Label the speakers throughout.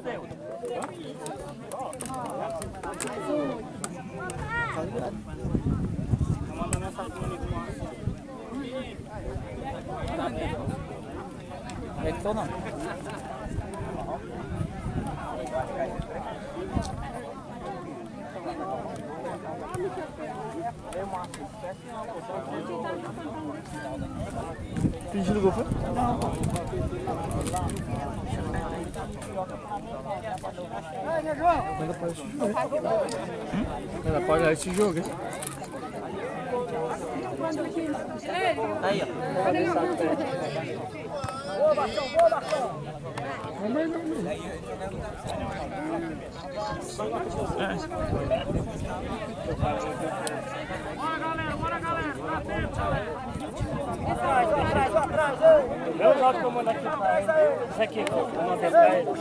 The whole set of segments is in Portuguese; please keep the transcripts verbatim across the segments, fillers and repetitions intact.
Speaker 1: É que tô não.
Speaker 2: Fingindo gol foi? Não. Ainda pode esse jogo. Ainda pode esse jogo, hein?
Speaker 1: Aí, ó.
Speaker 3: Boa, Marcão, boa, Marcão.
Speaker 2: Não, não, não.
Speaker 3: Bora, galera, bora, galera. Pra frente, galera. Atrás, atrás, atrás. Eu jogo que eu mando aqui pra ele. Isso aqui, eu mandei pra ele.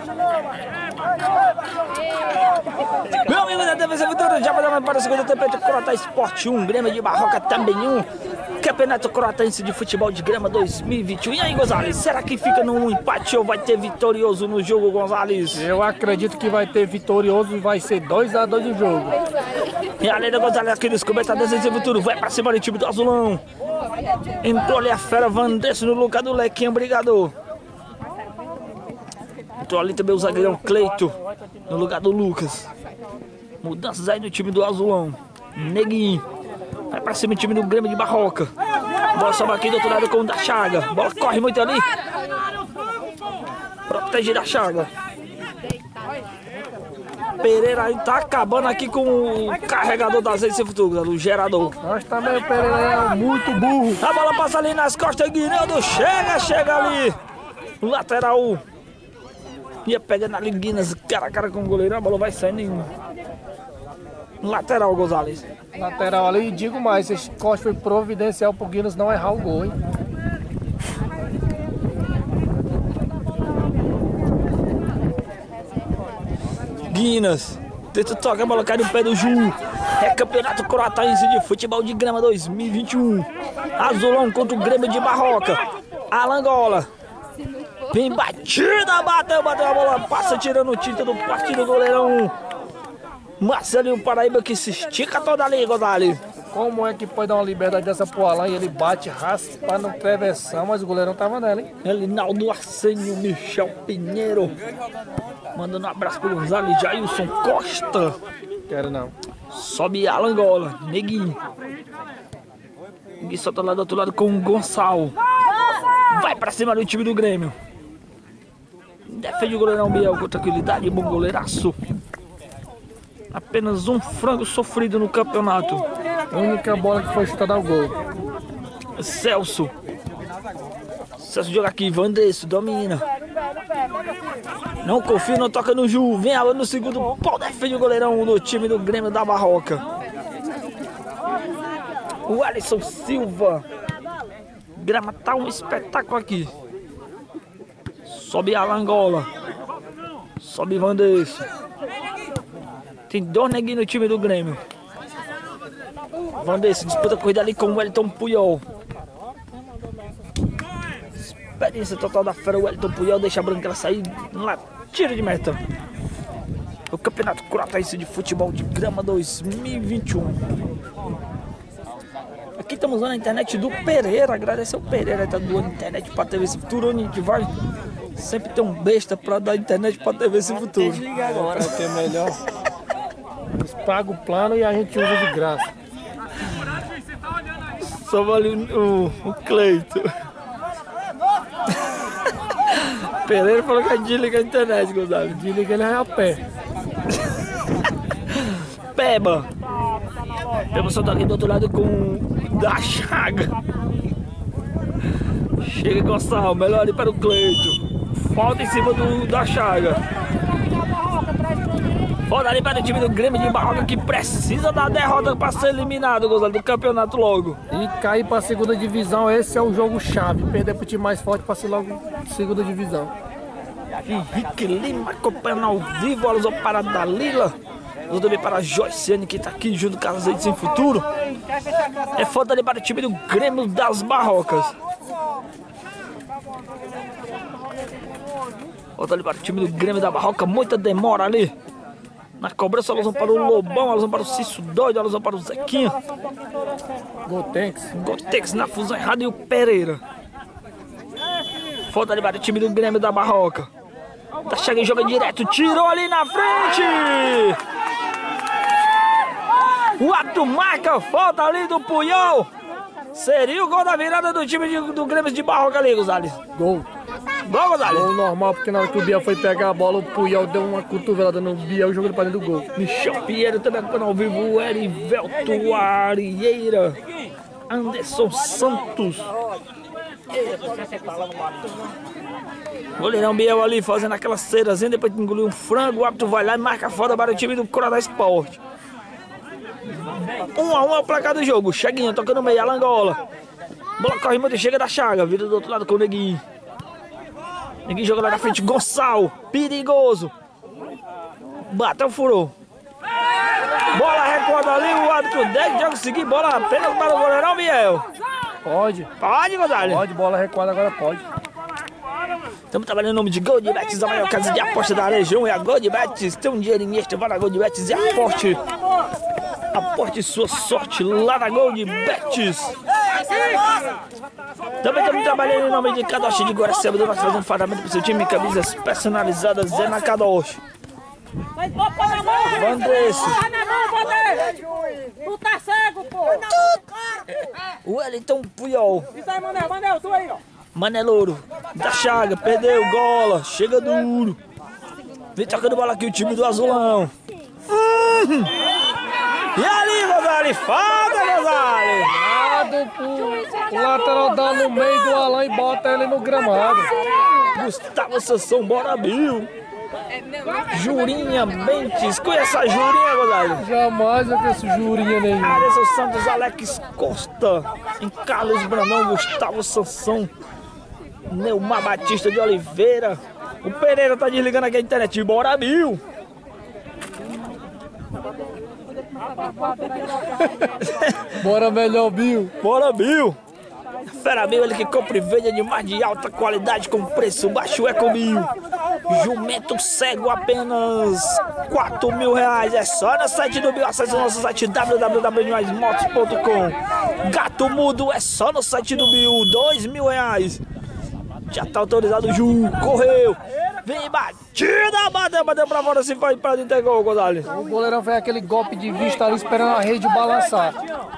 Speaker 1: Meu amigo da T V C Futuro, já vai para o segundo tempo de Croata Esporte um, Grêmio de Barroca também um. Campeonato Croatense de Futebol de Grama dois mil e vinte e um. E aí, Gonzalez, será que fica num empate ou vai ter vitorioso no jogo, Gonzalez?
Speaker 2: Eu acredito que vai ter vitorioso e vai ser dois a dois o jogo.
Speaker 1: E além da Gonzalez aqui nos comentários da T V C Futuro, vai pra cima do time do Azulão. Entrou ali a fera Vandesso no lugar do Lequinho, obrigado. Entrou ali também o zagueirão Cleito no lugar do Lucas. Mudanças aí no time do Azulão. Neguinho. Vai pra cima do time do Grêmio de Barroca. Bola sobe aqui do outro lado com o da Chaga. Bola corre muito ali. Protege da Chaga. Pereira aí tá acabando aqui com o carregador da T V C Futuro, o gerador.
Speaker 2: Nós também, o Pereira é muito burro.
Speaker 1: A bola passa ali nas costas, Guinaldo chega, chega ali. O lateral. Ia pegando ali Guinness, cara a cara com o goleiro. A bola vai saindo em lateral, Gonzalez.
Speaker 2: Lateral ali, e digo mais, esse corte foi providencial pro Guinness não errar o gol, hein?
Speaker 1: Guinness, tenta tocar, a bola cai no pé do Ju. É Campeonato Croatense de Futebol de Grama dois mil e vinte e um. Azulão contra o Grêmio de Barroca. Alangola. Vem batida, bateu, bateu a bola, passa tirando o título do partido do goleirão. Marcelinho Paraíba que se estica toda ali, Gonzalez.
Speaker 2: Como é que pode dar uma liberdade dessa pro Alan e ele bate, raspa no travessão, mas o goleirão tava nela, hein?
Speaker 1: Elinaldo Arsenio, Michel Pinheiro. Mandando um abraço pro Gonzalez, Jailson Costa.
Speaker 2: Quero não.
Speaker 1: Sobe Alangola, Neguinho. Neguinho solta lá do outro lado com o Gonçalo. Vai pra cima do time do Grêmio. Defende o goleirão Biel com tranquilidade, bom goleiraço. Apenas um frango sofrido no campeonato.
Speaker 2: A única bola que foi chutada ao gol.
Speaker 1: Celso. Celso joga aqui, Vandesso, domina. Não confia, não toca no Ju. Vem a no segundo pau, defende o goleirão do time do Grêmio da Barroca. O Alisson Silva. Grama tá um espetáculo aqui. Sobe Alangola. Sobe Vandesso. Tem dois neguinhos no time do Grêmio. Vandesso disputa a corrida ali com o Wellington Puyol. Experiência total da fera, o Wellington Puyol deixa a branquela sair lá, tiro de meta. O Campeonato Croatense de Futebol de Grama dois mil e vinte e um. Aqui estamos usando a internet do Pereira. Agradecer o Pereira, tá doando internet pra T V C Futuro, onde a gente vai. Sempre tem um besta pra dar internet pra T V C Futuro.
Speaker 3: Desliga agora.
Speaker 2: É que é melhor. Eles pagam o plano e a gente usa de graça.
Speaker 1: Só ali o, o Cleito. Pereira falou que a gente desliga a internet, Gonzalo.
Speaker 2: Desliga ele a pé.
Speaker 1: Peba. Peba solta aqui do outro lado com o da Chaga. Chega Gonçalo, melhor ali para o Cleito. Falta em cima do da Chaga. Falta ali para o time do Grêmio de Barroca que precisa da derrota para ser eliminado, Gonzalo, do campeonato logo.
Speaker 2: E cair para a segunda divisão, esse é o jogo chave. Perder para o time mais forte para ser logo segunda divisão.
Speaker 1: Henrique Lima acompanhando ao vivo, alusão para Dalila. Alusão também para a Joyciane que está aqui junto com a Azeite Sem Futuro. É falta ali para o time do Grêmio das Barrocas. Volta ali para o time do Grêmio da Barroca. Muita demora ali. Na cobrança, alusão para o Lobão, alusão para o Cício Doido, alusão para o Zequinha.
Speaker 2: Gotex.
Speaker 1: Gotex na fusão errada e o Pereira. Volta ali para o time do Grêmio da Barroca. Tá chegando e joga direto. Tirou ali na frente. O ato marca. Falta ali do Puyol. Seria o gol da virada do time de, do Grêmio de Barroca ali, Gonzalez.
Speaker 2: Gol.
Speaker 1: Gol, Gonzalez.
Speaker 2: Gol normal, porque na hora que o Biel foi pegar a bola, o Puyol deu uma cotovelada no Biel e jogou ele pra dentro do gol.
Speaker 1: Michel Pinheiro também acompanhando ao vivo. O Erivelto Arieira. Anderson Santos. Goleirão Biel ali fazendo aquela cerazinha. Depois de engolir um frango, o árbitro vai lá e marca foda para o time do Croatá Esporte. Um a um é o placar do jogo. Cheguinho tocando no meio, Alangola. Bola corre muito e chega da Chaga. Vira do outro lado com o Neguinho. Neguinho joga lá na frente. Gonçalo. Perigoso. Bateu, furou. Bola recuada ali. O árbitro dez. Joga seguir. Bola apenas para o goleirão Biel.
Speaker 2: Pode.
Speaker 1: Pode, Gonzalez.
Speaker 2: Pode, bola recuada agora pode.
Speaker 1: Estamos trabalhando em nome de Goldbets, a maior casa de aposta da região é a Goldbets. Tem um dinheirinho extra, vai na Goldbets e aposte. Aposte sua sorte lá na Goldbets. Também estamos trabalhando em nome de Kadoshi de Guaraciaba, do nosso fazendo fardamento para o seu time, camisas personalizadas é na Kadoshi. Vandresse.
Speaker 3: Tu tá cego, pô!
Speaker 1: O Wellington Puyol.
Speaker 3: Isso aí, Manel, Manel, tu aí, ó.
Speaker 1: Manelouro, da Chaga, perdeu, gola, chega duro. Vem tocando bola aqui o time do Azulão. Hum. E ali, Gonzalez, falta, Gonzalez.
Speaker 2: Nada, o lateral dá no meio do Alan e bota ele no gramado.
Speaker 1: Gustavo Sansão, bora, Bill. Jurinha Bentes, conhece a Jurinha, Gonzalez?
Speaker 2: Jamais eu conheço Jurinha nenhum.
Speaker 1: Alisson Santos, Alex Costa, em Carlos Brandão, Gustavo Sansão. Neumar Batista de Oliveira. O Pereira tá desligando aqui a internet. Bora, Bill!
Speaker 2: Bora, melhor, Bill.
Speaker 1: Bora, Bill! Fera Bill, ele que compra e vende animais de alta qualidade com preço baixo é com Bill. Jumento cego apenas quatro mil reais. É só no site do Bill. Acesse o nosso site w w w ponto animais motos ponto com. Gato mudo é só no site do Bill. Dois mil reais. Já tá autorizado o Ju, correu, vem batida, bateu, bateu pra fora, se foi pra dentro, gol, Gonzalez.
Speaker 2: O goleirão fez aquele golpe de vista ali esperando a rede balançar.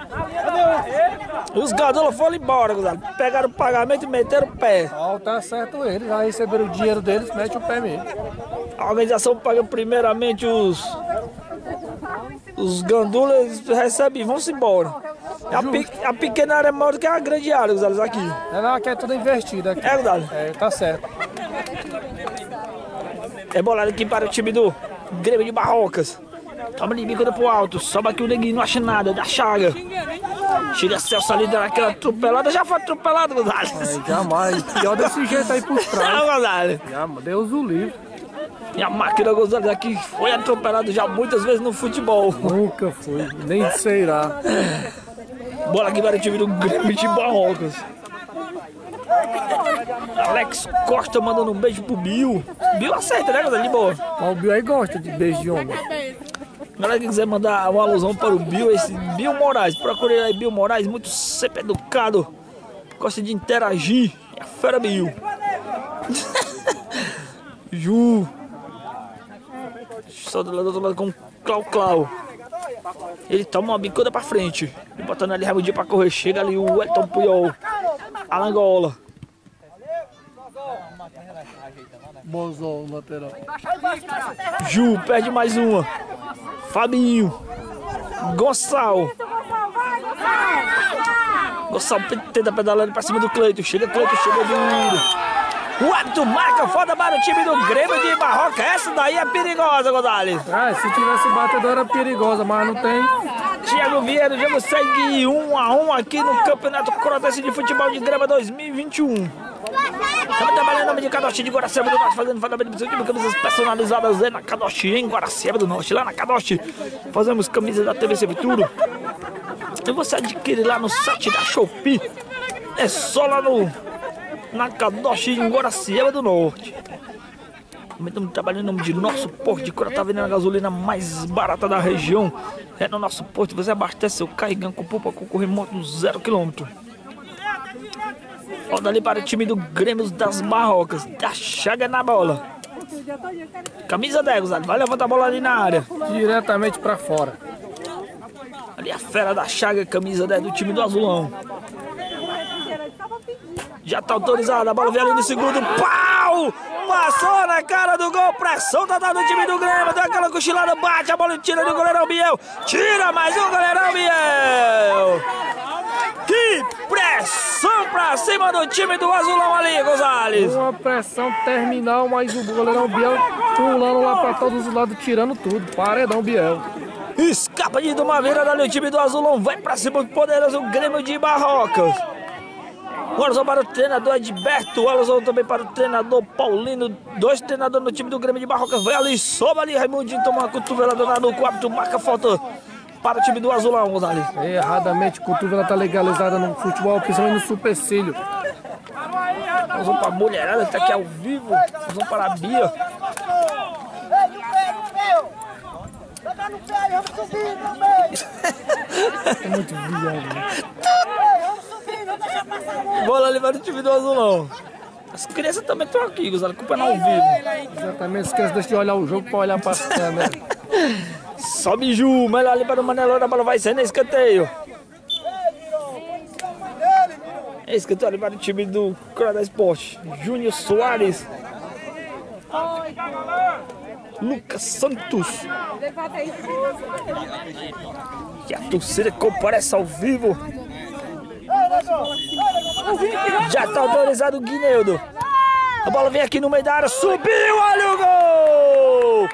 Speaker 1: Os gadolos foram embora, Gonzalez, pegaram o pagamento e meteram o pé.
Speaker 2: Ah, tá certo eles, já receberam o dinheiro deles, mete o pé mesmo.
Speaker 1: A organização paga primeiramente os... Os gandulas recebem e vão-se embora. A, pe... a pequena área é maior do que a grande área, Gonzalez, aqui.
Speaker 2: É, não, aqui é tudo investido aqui.
Speaker 1: É, Gonzalez?
Speaker 2: É, tá certo.
Speaker 1: É bolado aqui para o time do Grêmio de Barrocas. Toma de bico pro alto, sobe aqui o Neguinho, não acha nada, da Chaga. Chega Celso ali, dando aquela atropelada, já foi atropelado, Gonzalez.
Speaker 2: É, jamais, pior desse jeito aí por trás.
Speaker 1: Não, Gonzalez.
Speaker 2: Já, Deus o livre.
Speaker 1: E a máquina Gonzalez aqui foi atropelado já muitas vezes no futebol.
Speaker 2: Nunca foi, nem será.
Speaker 1: Bola aqui para o time do Grêmio de Barrocas. Alex Costa mandando um beijo pro Bill. Bill aceita, né, Gonzalez? De boa.
Speaker 2: Mas o Bill aí gosta de beijo de homem.
Speaker 1: Galera que quiser mandar uma alusão para o Bill, esse Bill Moraes, procure aí Bill Moraes, muito sempre educado, gosta de interagir. É a fera Bill. Ju. Só do lado, do outro lado com o Clau Clau. Ele toma uma bicuda pra frente. E botando ali rapidinho pra correr. Chega ali o Elton Puyol. Alangola.
Speaker 2: Bozol, lateral.
Speaker 1: Ju, perde mais uma. Fabinho. Gonçalo. Gonçalo tenta pedalar pra cima do Cleiton. Chega Cleiton, chega duro. O árbitro marca foda para o time do Grêmio de Barroca. Essa daí é perigosa, Gonzalez.
Speaker 2: Ah, se tivesse batedor era perigosa, mas não tem.
Speaker 1: Thiago Vieira, o jogo segue um a um aqui no Campeonato Croatense de Futebol de Grama dois mil e vinte e um. Estamos trabalhando em nome de Kadoshi de Guaraciaba do Norte, fazendo fardamento do seu time, camisas personalizadas é na Kadoshi, em Guaraciaba do Norte. Lá na Kadoshi fazemos camisas da T V C Futuro. E você adquire lá no site da Shopee. É só lá no... na Kadoshi, em Guaraciaba do Norte. Também estamos trabalhando em nome de Nosso Porto de Croatá, tá vendendo a gasolina mais barata da região. É no Nosso Porto, você abastece seu carro e ganha cupom para concorrer moto zero quilômetro. Roda ali para o time do Grêmio das Barrocas. Da Chaga na bola. Camisa dez, Gonzalo. Vai levantar a bola ali na área.
Speaker 2: Diretamente pra fora.
Speaker 1: Ali a fera da Chaga, camisa dez do time do Azulão. Já tá autorizada, a bola vem ali no segundo. Pau! Passou na cara do gol. Pressão tá dando o time do Grêmio. Deu aquela cochilada, bate a bola e tira do goleirão Biel. Tira mais um goleirão Biel. Que pressão pra cima do time do Azulão ali, Gonzales.
Speaker 2: Uma pressão terminal, mas o goleirão Biel pulando lá pra todos os lados, tirando tudo. Paredão Biel.
Speaker 1: Escapa de uma virada ali o time do Azulão. Vai pra cima do poderoso Grêmio de Barrocas. O alusão para o treinador Edberto. O alusão também para o treinador Paulino. Dois treinadores no time do Grêmio de Barrocas. Vai ali, sobe ali. Raimundinho toma uma cotovelada no quarto. Marca falta para o time do Azulão, Gonzales.
Speaker 2: Erradamente, cotovela tá legalizada no futebol, principalmente no supercílio.
Speaker 1: Nós vamos para a mulherada que tá aqui ao vivo. Nós vamos para a Bia.
Speaker 2: É muito viado.
Speaker 1: Bola ali para o time do Azulão. As crianças também estão aqui, Gonzalo, acompanhando ao vivo.
Speaker 2: Exatamente, esquece de olhar o jogo para olhar para a câmera.
Speaker 1: Sobe Ju, melhor ali para o Manelão, a bola vai sair no escanteio. Escanteio ali para o time do Croatá Esporte. Júnior Soares. Lucas Santos. E a torcida comparece ao vivo. Já está autorizado o Guineudo. A bola vem aqui no meio da área. Subiu, olha o gol!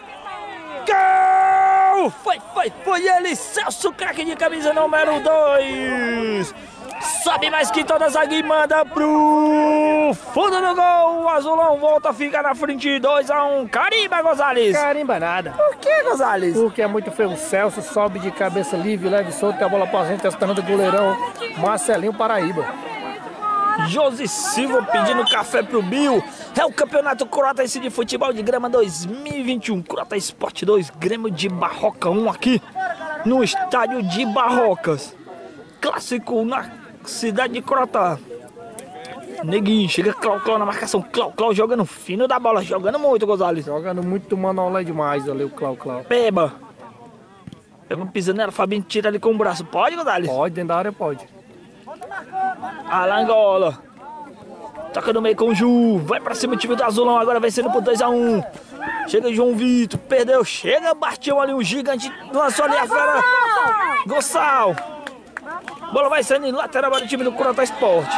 Speaker 1: Gol! Foi, foi, foi ele, Celso, craque de camisa número dois. Sobe mais que todas a zaga e manda pro fundo do gol. O Azulão volta a ficar na frente, dois a um. Carimba, Gonzales.
Speaker 2: Carimba nada.
Speaker 1: Por que, Gonzales?
Speaker 2: Porque é muito feio. O Celso sobe de cabeça livre, leve solto, tem a bola pra gente, testando o goleirão Marcelinho Paraíba.
Speaker 1: Josi Silva pedindo café pro Bill. É o Campeonato Croatense de Futebol de Grama dois mil e vinte e um. Croatá Esporte dois, Grêmio de Barroca um aqui no estádio de Barrocas. Clássico na cidade de Croatá. Neguinho, chega Clau Clau na marcação. Clau Clau jogando fino da bola, jogando muito, Gonzales.
Speaker 2: Jogando muito manolé demais ali o Clau Clau.
Speaker 1: Peba. Peba pisando nela, Fabinho tira ali com o braço. Pode, Gonzales?
Speaker 2: Pode, dentro da área pode.
Speaker 1: Alangola. Toca no meio com o Ju. Vai pra cima o time do Azulão. Agora vencendo por dois a um. Chega João Vitor. Perdeu. Chega. Bateu ali um gigante. Lançou ali a fera. Gonçal. Bola vai saindo em lateral para o time do Croatá Esporte.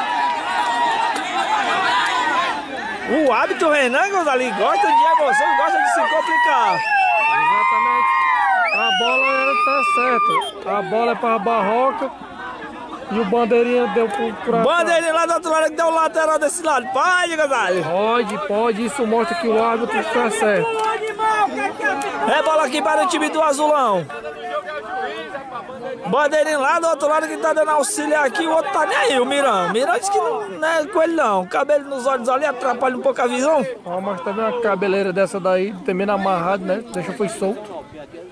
Speaker 1: O hábito Renan Gonzalez gosta de emoção, gosta de se complicar.
Speaker 2: Exatamente. A bola era tá certa. A bola é para a Barroca. E o bandeirinha deu pro Croatá.
Speaker 1: Bandeirinha lá do outro lado que deu o lateral desse lado. Pode, Gonzalez?
Speaker 2: Pode, pode. Isso mostra que o árbitro está certo.
Speaker 1: É bola aqui para o time do Azulão. Bandeirinha lá do outro lado que tá dando auxílio aqui. O outro tá nem aí, o Mirão. O Mirão disse que não, não é com ele não. O cabelo nos olhos ali atrapalha um pouco a visão.
Speaker 2: Ó, mas também uma cabeleira dessa daí, também amarrado, né? Deixa foi solto.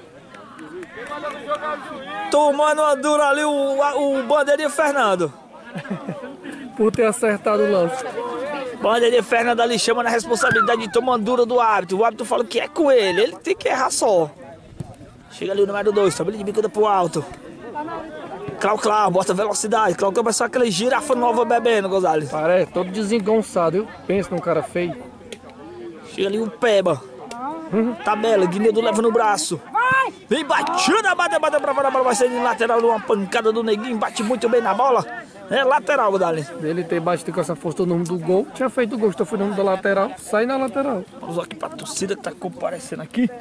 Speaker 1: Tomando uma dura ali o, o Bandeirinha Fernando.
Speaker 2: Por ter acertado o lance.
Speaker 1: Bandeirinha Fernando ali chama na responsabilidade de tomar uma dura do árbitro. O árbitro fala que é com ele, ele tem que errar só. Chega ali o número dois, tabela de bicuda pro alto. Clau Clau, bota velocidade. Clau Clau vai só aquela girafa nova bebendo, Gonzalez.
Speaker 2: Parece, todo desengonçado, viu? Pensa num cara feio.
Speaker 1: Chega ali o Peba. Uhum. Tabela, Guinedo leva no braço. Vem batida, bate, bate pra fora, a bola vai sair de lateral, uma pancada do Neguinho, bate muito bem na bola. É lateral, Gonzalez.
Speaker 2: Ele ter batido com essa força no nome do gol. Tinha feito o gol, estou foi no nome da lateral, sai na lateral.
Speaker 1: Vamos aqui pra torcida que tá comparecendo aqui.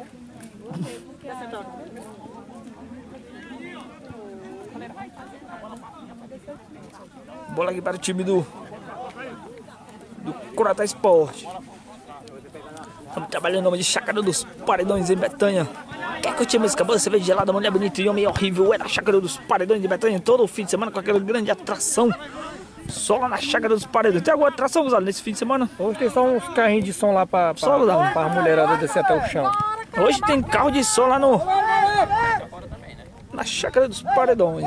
Speaker 1: Bola aqui para o time do do Croatá Esporte. Estamos trabalhando em nome de Chácara dos Paredões em Betânia. Quer curtir música boa, cerveja gelada, mulher bonita e homem horrível? É da Chácara dos Paredões de Betânia todo o fim de semana com aquela grande atração. Só lá na chácara dos paredões. Tem alguma atração, Gonzalo, nesse fim de semana?
Speaker 2: Hoje tem só uns carrinhos de som lá pra, pra,
Speaker 1: Só, Gonzalo?
Speaker 2: pra mulherada descer até o chão.
Speaker 1: Hoje tem carro de som lá no... na chácara dos paredões.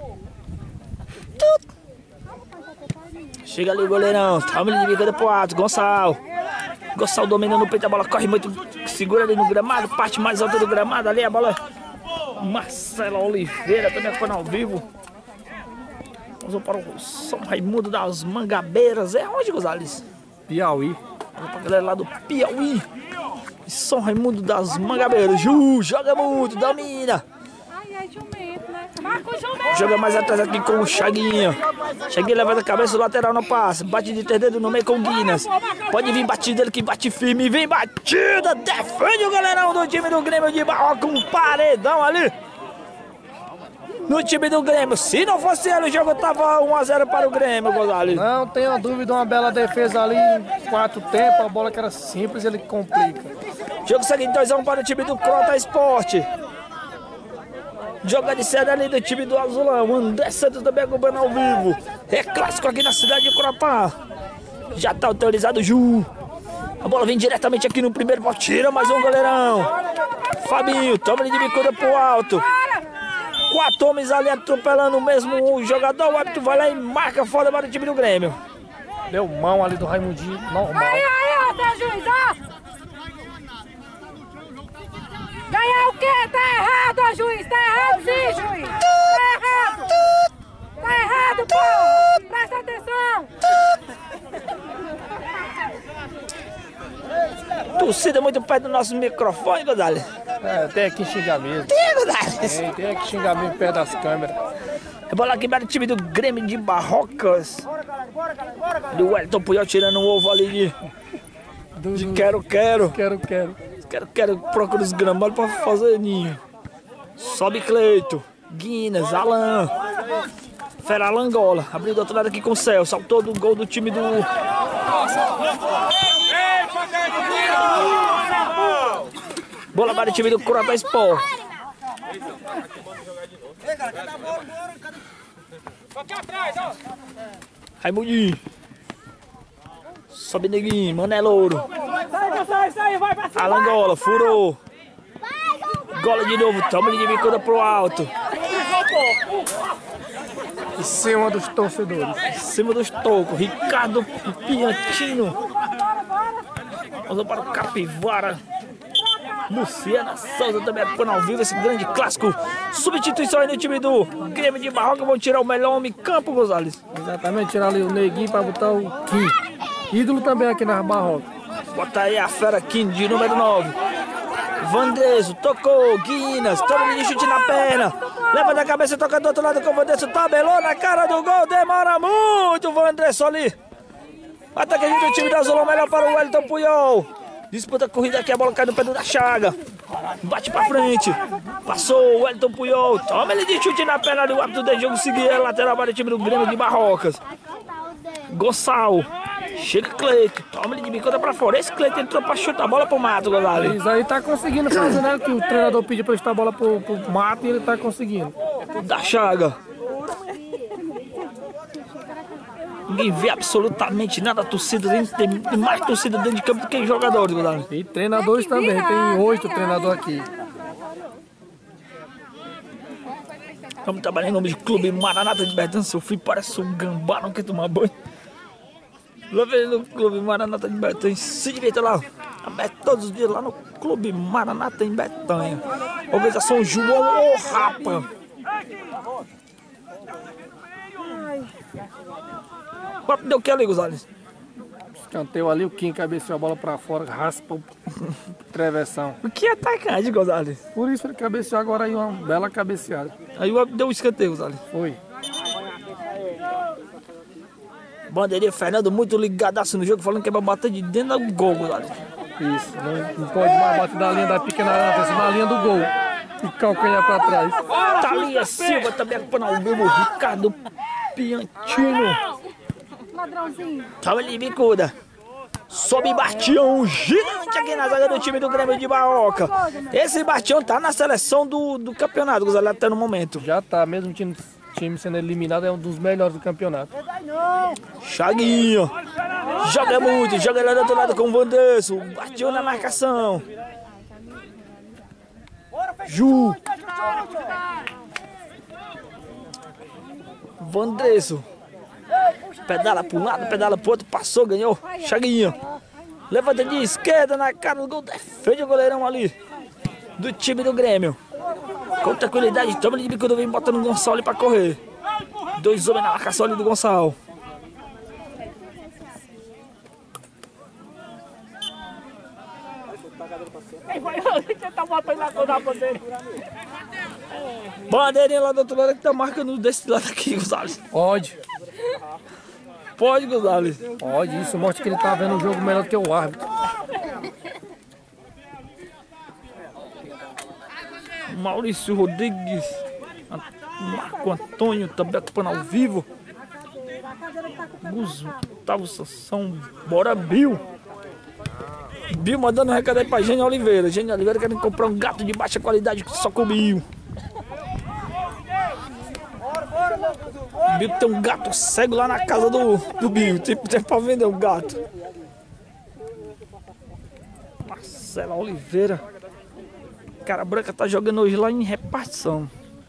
Speaker 1: Chega ali o goleirão. Toma ele de bicada pro alto. Gonçalo. Gonçalo domina no peito, a bola corre muito. Segura ali no gramado. Parte mais alta do gramado. Ali a bola. Marcelo Oliveira também ficando ao vivo. Vamos para o São Raimundo das Mangabeiras. É onde, Gonzales?
Speaker 2: Piauí.
Speaker 1: Vamos pra galera lá do Piauí. São Raimundo das Mangabeiras. Ju, joga muito, domina. Joga mais atrás aqui com o Chaguinha. Chaguinha levanta a cabeça, o lateral não passa. Bate de três dedos no meio com o Guinness. Pode vir batida, ele que bate firme. Vem batida, defende o goleirão do time do Grêmio de Barroca. Um paredão ali no time do Grêmio. Se não fosse ele, o jogo tava um a zero para o Grêmio, Gonzalo.
Speaker 2: Não tenho dúvida, uma bela defesa ali. Quatro tempos, a bola que era simples, ele complica.
Speaker 1: Jogo seguinte, dois a um para o time do Crota Esporte. Joga de série ali do time do Azulão. André Santos também acompanhando ao vivo. É clássico aqui na cidade de Coropá. Já tá autorizado o Ju. A bola vem diretamente aqui no primeiro pau. Tira mais um goleirão. Fabinho, toma ele de bicuda pro alto. Quatro homens ali atropelando o mesmo jogador. O árbitro vai lá e marca fora para o time do Grêmio.
Speaker 2: Deu mão ali do Raimundinho, normal.
Speaker 4: Aí, aí, ó, tá juiz, ó. Ganhar o quê? Tá errado, ó, juiz. Tá errado sim, juiz. Tá errado. Tá errado, pô. Presta atenção.
Speaker 1: Torcida muito perto do nosso microfone, Gonzalo.
Speaker 2: É, tem aqui xingar mesmo.
Speaker 1: Tem, Gonzalo.
Speaker 2: Tem, tem aqui xingar mesmo perto das câmeras.
Speaker 1: É bola aqui para o time do Grêmio de Barrocas. Do Wellington Puyol tirando o ovo ali de,
Speaker 2: Do,
Speaker 1: de
Speaker 2: do-
Speaker 1: quero, quero.
Speaker 2: Quero, quero.
Speaker 1: Quero, quero, procura os gramados para fazer ninho. Sobe Cleito. Guinness, Alan. Fera Langola. Abriu do outro lado aqui com o Céu. Saltou do gol do time do... Bola para o time do Crota Sport. Raimundinho. Sobe Neguinho, Mané Louro. Alangola, furou. Gola de novo, toma ele de bicuda pro alto.
Speaker 2: Em cima dos torcedores.
Speaker 1: Em cima dos tocos, Ricardo Piantino. Vamos para o Capivara. Luciana Souza também ficando ao vivo esse grande clássico. Substituição aí no time do Grêmio de Barroca. Vão tirar o melhor homem em campo, Gonzales.
Speaker 2: Exatamente, tirar ali o Neguinho pra botar o Kim. Ídolo também aqui nas Barrocas.
Speaker 1: Bota aí a fera Kim de número nove. Vandeso, tocou, Guinness, toma ele de chute na perna. Leva da cabeça, toca do outro lado com o Vandeso. Tabelou na cara do gol, demora muito o Vandeso ali. Ataque do time da Azulão, melhor para o Wellington Puyol. Disputa a corrida aqui, a bola cai no pé da Chaga. Bate pra frente. Passou o Wellington Puyol. Toma ele de chute na perna do árbitro de jogo. Seguir a lateral para o time do Grêmio de Barrocas. Gonçalo. Chega Cleito. Toma ele de bicuda pra fora. Esse Cleito entrou pra chutar a bola pro mato, Gonzalo.
Speaker 2: Isso aí tá conseguindo fazer, né? Que o treinador pediu pra ele chutar a bola pro, pro mato e ele tá conseguindo.
Speaker 1: Da Chaga. Ninguém vê absolutamente nada. A torcida dentro, tem mais torcida dentro de campo do que jogadores, Gonzalo.
Speaker 2: E treinadores também, tem oito treinadores aqui.
Speaker 1: Estamos trabalhando em nome de Clube Maranata de Betânia. Seu filho parece um gambá, não quer tomar banho. Lá vem no Clube Maranata de Betânia. Se divirta lá. Aberto todos os dias lá no Clube Maranata em Betânia. Organização João O Rapa. Deu o que ali, Gonzales?
Speaker 2: Escanteio ali, o Kim cabeceou a bola pra fora, raspa o travessão.
Speaker 1: O que é atacante, Gonzales?
Speaker 2: Por isso ele cabeceou agora aí uma bela cabeceada.
Speaker 1: Aí o deu o escanteio, Gonzales.
Speaker 2: Foi.
Speaker 1: Bandeirinha Fernando muito ligadaço no jogo, falando que é pra bater de dentro do gol, Gonzales.
Speaker 2: Isso, não, não pode mais bater da linha da pequena área, tem que ser na linha do gol. E calcanhar pra trás.
Speaker 1: Thalia Silva também acompanhando ao vivo, Ricardo Piantino.
Speaker 4: Ladrãozinho.
Speaker 1: Tava ali, bicuda. Sobe Bastião, gigante aqui na zaga do time do Grêmio de Barroca. Esse Bastião tá na seleção do, do campeonato, Gonzalo, até no momento.
Speaker 2: Já tá, mesmo time time sendo eliminado, é um dos melhores do campeonato.
Speaker 1: Chaguinho. Joga muito, joga lá do outro lado com o Vandesso. Bateu na marcação. Ju. Vandesso. Pedala para um lado, pedala para o outro, passou, ganhou. Chaguinho. Levanta de esquerda na cara do gol. Defende o goleirão ali do time do Grêmio. Com tranquilidade, toma de bicuda, vem botando o Gonçalo ali pra correr. Dois homens na marcação ali do Gonçalo. Bandeirinha lá do outro lado que tá marcando desse lado aqui, Gonçalves.
Speaker 2: Pode.
Speaker 1: Pode, Gonçalves.
Speaker 2: Pode, isso mostra que ele tá vendo o jogo melhor do que o árbitro.
Speaker 1: Maurício Rodrigues, Marco Antônio, também ocupando ao vivo. Gustavo Sansão, bora Bill. Bill mandando um recado aí pra Gênia Oliveira. Gênia Oliveira querendo comprar um gato de baixa qualidade só com o Bill. Bill tem um gato cego lá na casa do, do Bill. Tem, tem pra vender o gato. Marcela Oliveira. Cara branca tá jogando hoje lá em repartição.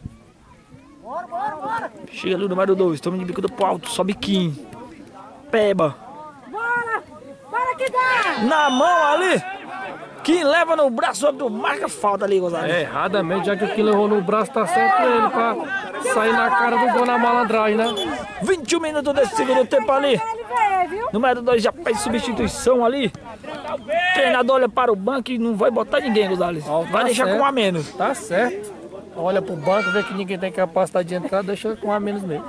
Speaker 1: Chega ali o número dois, toma de bicuda pro alto, sobe Kim. Peba.
Speaker 4: Bora! Bora que dá!
Speaker 1: Na mão ali. Kim leva no braço, outro marca falta ali, Gonçalo.
Speaker 2: É, erradamente, já que o que levou no braço tá certo ele pra sair na cara do gol na malandragem, né?
Speaker 1: vinte e um minutos desse segundo tempo ali.
Speaker 4: Ele veio, viu?
Speaker 1: Número dois já fez substituição ali. O treinador olha para o banco e não vai botar ninguém, Gonçalo. Vai
Speaker 2: tá
Speaker 1: deixar
Speaker 2: certo.
Speaker 1: com um a menos.
Speaker 2: Tá certo. Olha pro banco, vê que ninguém tem capacidade de entrar, deixa com um a menos mesmo.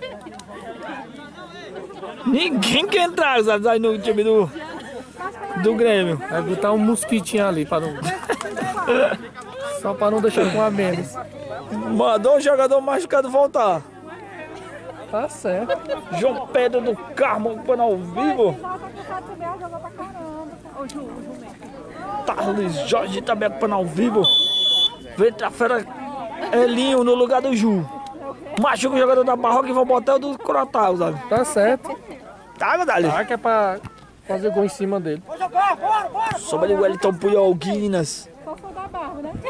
Speaker 1: Ninguém quer entrar, Gonçalo, aí no time do, do Grêmio.
Speaker 2: Vai botar um mosquitinho ali para não... Só para não deixar com um a menos.
Speaker 1: Mandou o jogador machucado voltar.
Speaker 2: Tá certo.
Speaker 1: João Pedro do Carmo ocupando ao vivo. Tarles Jorge também ocupando ao vivo. Vem pra fera Elinho no lugar do Ju. Machuca o jogador da Barroca e vão botar o do Corotá, sabe?
Speaker 2: Tá certo.
Speaker 1: Tá, Godalho?
Speaker 2: Tá, que é pra fazer gol em cima dele.
Speaker 1: Sobre ali o Wellington Puyol, Guinness.
Speaker 4: Só for da barba, né?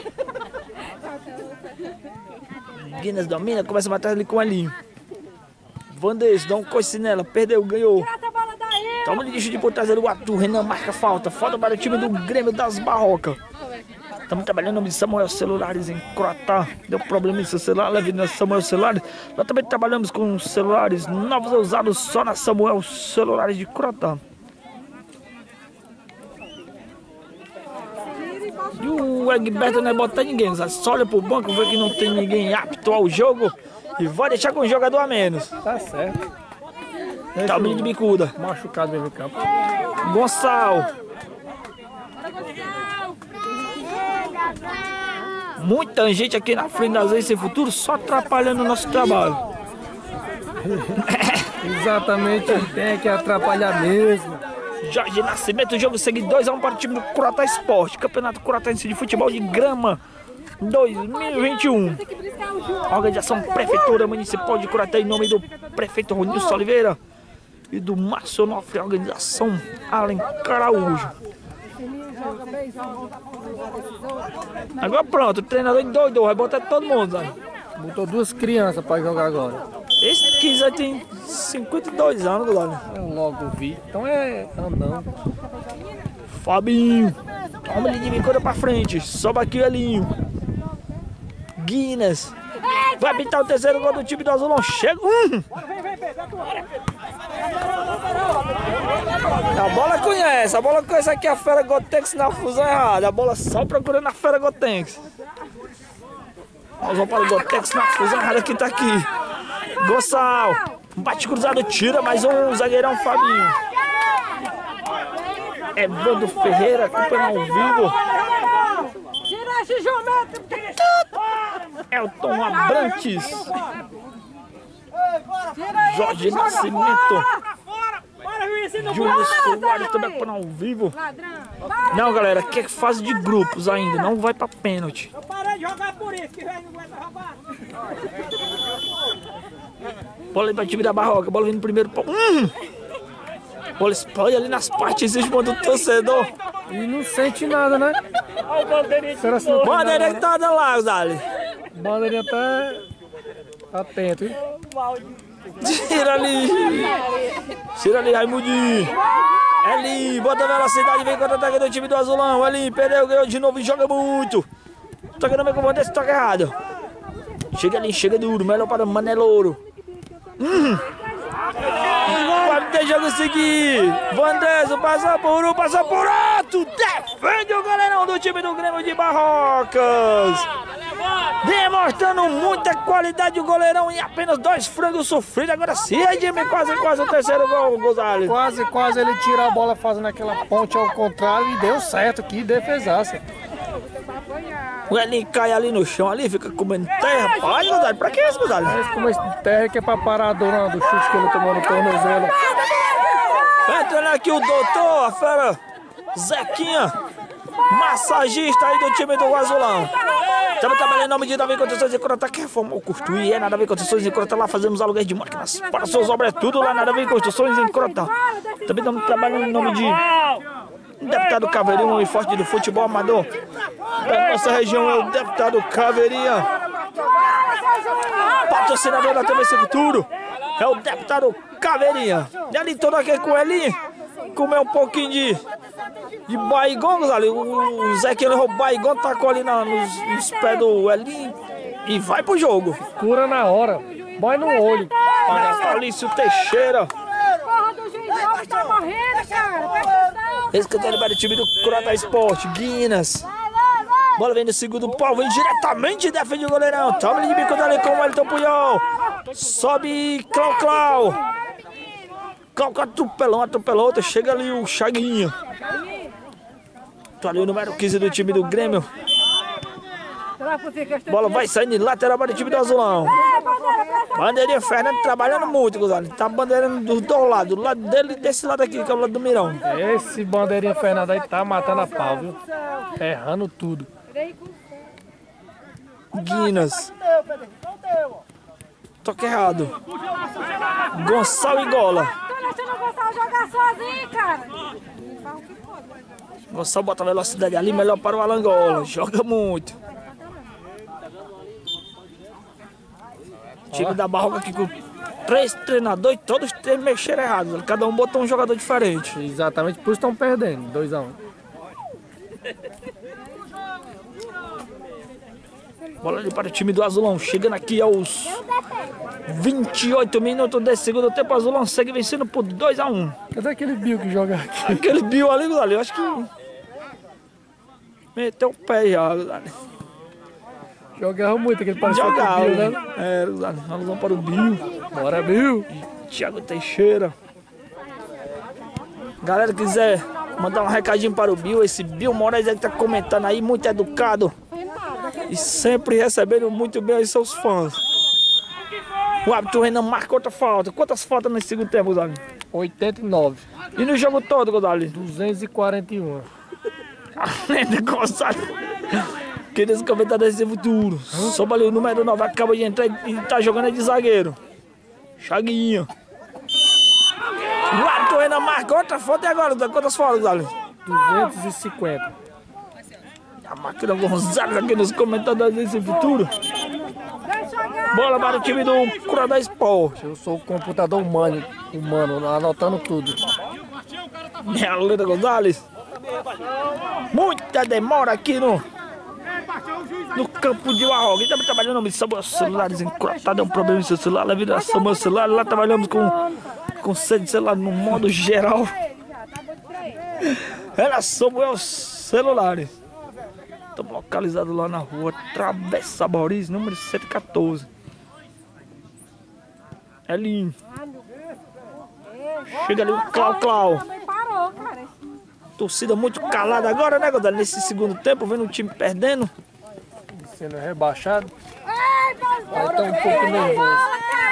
Speaker 1: Guinness domina, começa a bater ali com o Elinho. Vandes, dá um coice nela, perdeu, ganhou.
Speaker 4: Tira essa bola daí!
Speaker 1: Toma de lixo de por trás do Atu, Renan marca falta. Falta para o time do Grêmio das Barrocas. Estamos trabalhando no nome de Samuel Celulares em Croatá. Deu problema em seu celular, leve na Samuel Celulares. Nós também trabalhamos com celulares novos e usados só na Samuel Celulares de Croatá. E o Egberto não é botar ninguém, só olha pro banco, vê que não tem ninguém apto ao jogo e vai deixar com um jogador a menos.
Speaker 2: Tá certo.
Speaker 1: Tá de bicuda.
Speaker 2: Machucado mesmo no campo.
Speaker 1: Gonçalo. Muita gente aqui na frente das vezes sem futuro só atrapalhando o nosso trabalho.
Speaker 2: Exatamente, tem que atrapalhar mesmo.
Speaker 1: Jorge Nascimento, o jogo segue dois a um para o time do Croatá Esporte. Campeonato Croatense de Futebol de Grama dois mil e vinte e um. Organização Prefeitura Municipal de Croatá em nome do prefeito Ronilson Oliveira e do Márcio Onofre, organização Allen Caraújo. Agora pronto, o treinador doido, vai botar todo mundo, sabe?
Speaker 2: Botou duas crianças pra jogar agora.
Speaker 1: Esse que já tem cinquenta e dois anos, galera.
Speaker 2: Eu logo vi. Então é. Não, não.
Speaker 1: Fabinho. Toma ele de bicuda pra frente. Sobe aqui o Elinho. Guinness. Vai pintar o terceiro gol do time do Azulão. Chega. Hum. A bola conhece. A bola conhece aqui a Fera Gotenks na fusão errada. A bola só procurando a Fera Gotenks. Nós vamos para o Gotenks na fusão errada que tá aqui. Gonçalo. Bate cruzado, tira mais um zagueirão Fabinho. Evandro Ferreira, acompanhando ao vivo.
Speaker 4: Tira esse jumento!
Speaker 1: Elton Abrantes. Jorge Nascimento. Júnior Soares também acompanhando ao vivo. Não, galera, aqui é fase de grupos ainda, não vai pra pênalti.
Speaker 3: jogar por isso, que velho não aguenta roubar.
Speaker 1: Bola aí para o time da Barroca, bola vindo no primeiro pau. Hum! Bola explode ali nas partes do torcedor.
Speaker 2: E não sente nada, né?
Speaker 3: Olha o bandeirinha de
Speaker 2: Será que não tem nada,
Speaker 1: Bandeirinha que
Speaker 2: né?
Speaker 1: tá lá, Zali.
Speaker 2: Bandeirinha tá atento, hein?
Speaker 1: Tira ali. Tira ali, Raimundinho. Ali, bota a velocidade, vem contra o ataque do time do Azulão. Ali, perdeu, ganhou de novo e joga muito. Toca no meio com o Vandes, toca errado. Chega ali, chega duro, melhor para o Manelouro. Hum. Pode ter jogo seguir. Vandes, passa por um, passa por outro. Defende o goleirão do time do Grêmio de Barrocas. Demonstrando muita qualidade o goleirão e apenas dois frangos sofridos. Agora se redime quase, quase o terceiro gol, Gonzalez.
Speaker 2: Quase, quase ele tira a bola fazendo aquela ponte ao contrário e deu certo, que defesaça.
Speaker 1: O Elinho cai ali no chão, ali fica comendo terra. Rapaz, Gonzalez, pra que isso, Gonzalez?
Speaker 2: Mas como esse terra que é pra parar a dor do chute que ele tomou no tornozelo.
Speaker 1: Entra aqui o doutor, a fera Zequinha, massagista aí do time do Azulão. Estamos trabalhando em nome de Davi Construções e Crota, que reformou, construir, é na Davi Construções e Crota, lá fazemos aluguéis de máquinas para suas obras, tudo lá na Davi Construções e Crota. Também estamos trabalhando em nome de deputado Caveirinha, um forte do futebol amador. Da nossa região é o deputado Caveirinha. Patrocinador da T V C Futuro é o deputado Caveirinha. E ali todo aquele coelhinho comeu um pouquinho de, de baigon, ali. O Zé que errou baigon, tacou ali na, nos, nos pés do Elinho e vai pro jogo.
Speaker 2: Cura na hora, vai no olho.
Speaker 1: Alício Teixeira.
Speaker 4: Porra do juiz, tá morrendo, cara. Presta atenção.
Speaker 1: Esse cantor para o time do Crota Esporte, Guinness. Bola vem no segundo pau, vem diretamente, defende o goleirão. Toma ele de bico dali com o Wellington Puyol. Sobe Clau Clau. Clau Clau atropelou, atropelou outra. Chega ali o Chaguinha. Tá ali o número quinze do time do Grêmio. Bola vai saindo de lateral para o time do Azulão. Bandeirinha Fernando trabalhando muito, Gonzalo. Tá bandeirando dos dois lados, do lado dele e desse lado aqui, que é o lado do Mirão.
Speaker 2: Esse bandeirinha Fernando aí tá matando a pau, viu? Errando tudo.
Speaker 1: Guinness. Toque errado. Gonçalo e Gola.
Speaker 4: Tô deixando o Gonçalo jogar sozinho, cara.
Speaker 1: Gonçalo bota a velocidade ali, melhor para o Alangola. Joga muito. Time da Barroca aqui com três treinadores, todos três mexeram errado. Cada um botou um jogador diferente.
Speaker 2: Exatamente, por isso estão perdendo. dois a um.
Speaker 1: Bola ali para o time do Azulão. Chegando aqui aos vinte e oito minutos desse segundo tempo. O Azulão segue vencendo por dois a um.
Speaker 2: Cadê aquele Bill que joga aqui?
Speaker 1: Aquele Bill ali, ali, eu acho que meteu o pé já. Ali.
Speaker 2: Jogava muito, aquele parecia com o
Speaker 1: Jogava,
Speaker 2: Bill, né?
Speaker 1: é, alusão para o Bill.
Speaker 2: Bora, Bill!
Speaker 1: Thiago Teixeira. Galera, quiser mandar um recadinho para o Bill, esse Bill Moraes aí que tá comentando aí, muito educado. E sempre recebendo muito bem os seus fãs. O árbitro Renan marca outra falta. Quantas faltas nesse segundo tempo, Gonzalo?
Speaker 2: oitenta e nove.
Speaker 1: E no jogo todo, Gonzalo?
Speaker 2: duzentos e quarenta e um.
Speaker 1: Além de Gonzalo. Queridos comentários desse futuro. Sobe ali o número nove, acaba de entrar e tá jogando de zagueiro. Chaguinha. O árbitro Renan marca outra falta e agora? Quantas faltas, Gonzalo?
Speaker 2: duzentos e cinquenta.
Speaker 1: A máquina Gonzalez aqui nos comentários desse futuro. Bola para o time do Crota Esporte.
Speaker 2: Eu sou o computador humano, humano, anotando tudo.
Speaker 1: Galera Gonzalez. Muita demora aqui no, no campo de Barroca. Estamos trabalhando no Samuel Celulares em Crota. Deu um problema no seu celular, leva vira Samuel Celular. Lá trabalhamos com, com sede de celular no modo geral. Era Samuel Celulares. Estamos localizados lá na rua Travessa Boris, número cento e quatorze. É lindo. Chega ali o Clau Clau. Torcida muito calada agora, né, Godal? Nesse segundo tempo, vendo o time perdendo.
Speaker 2: Sendo rebaixado. Vai estar um pouco nervoso.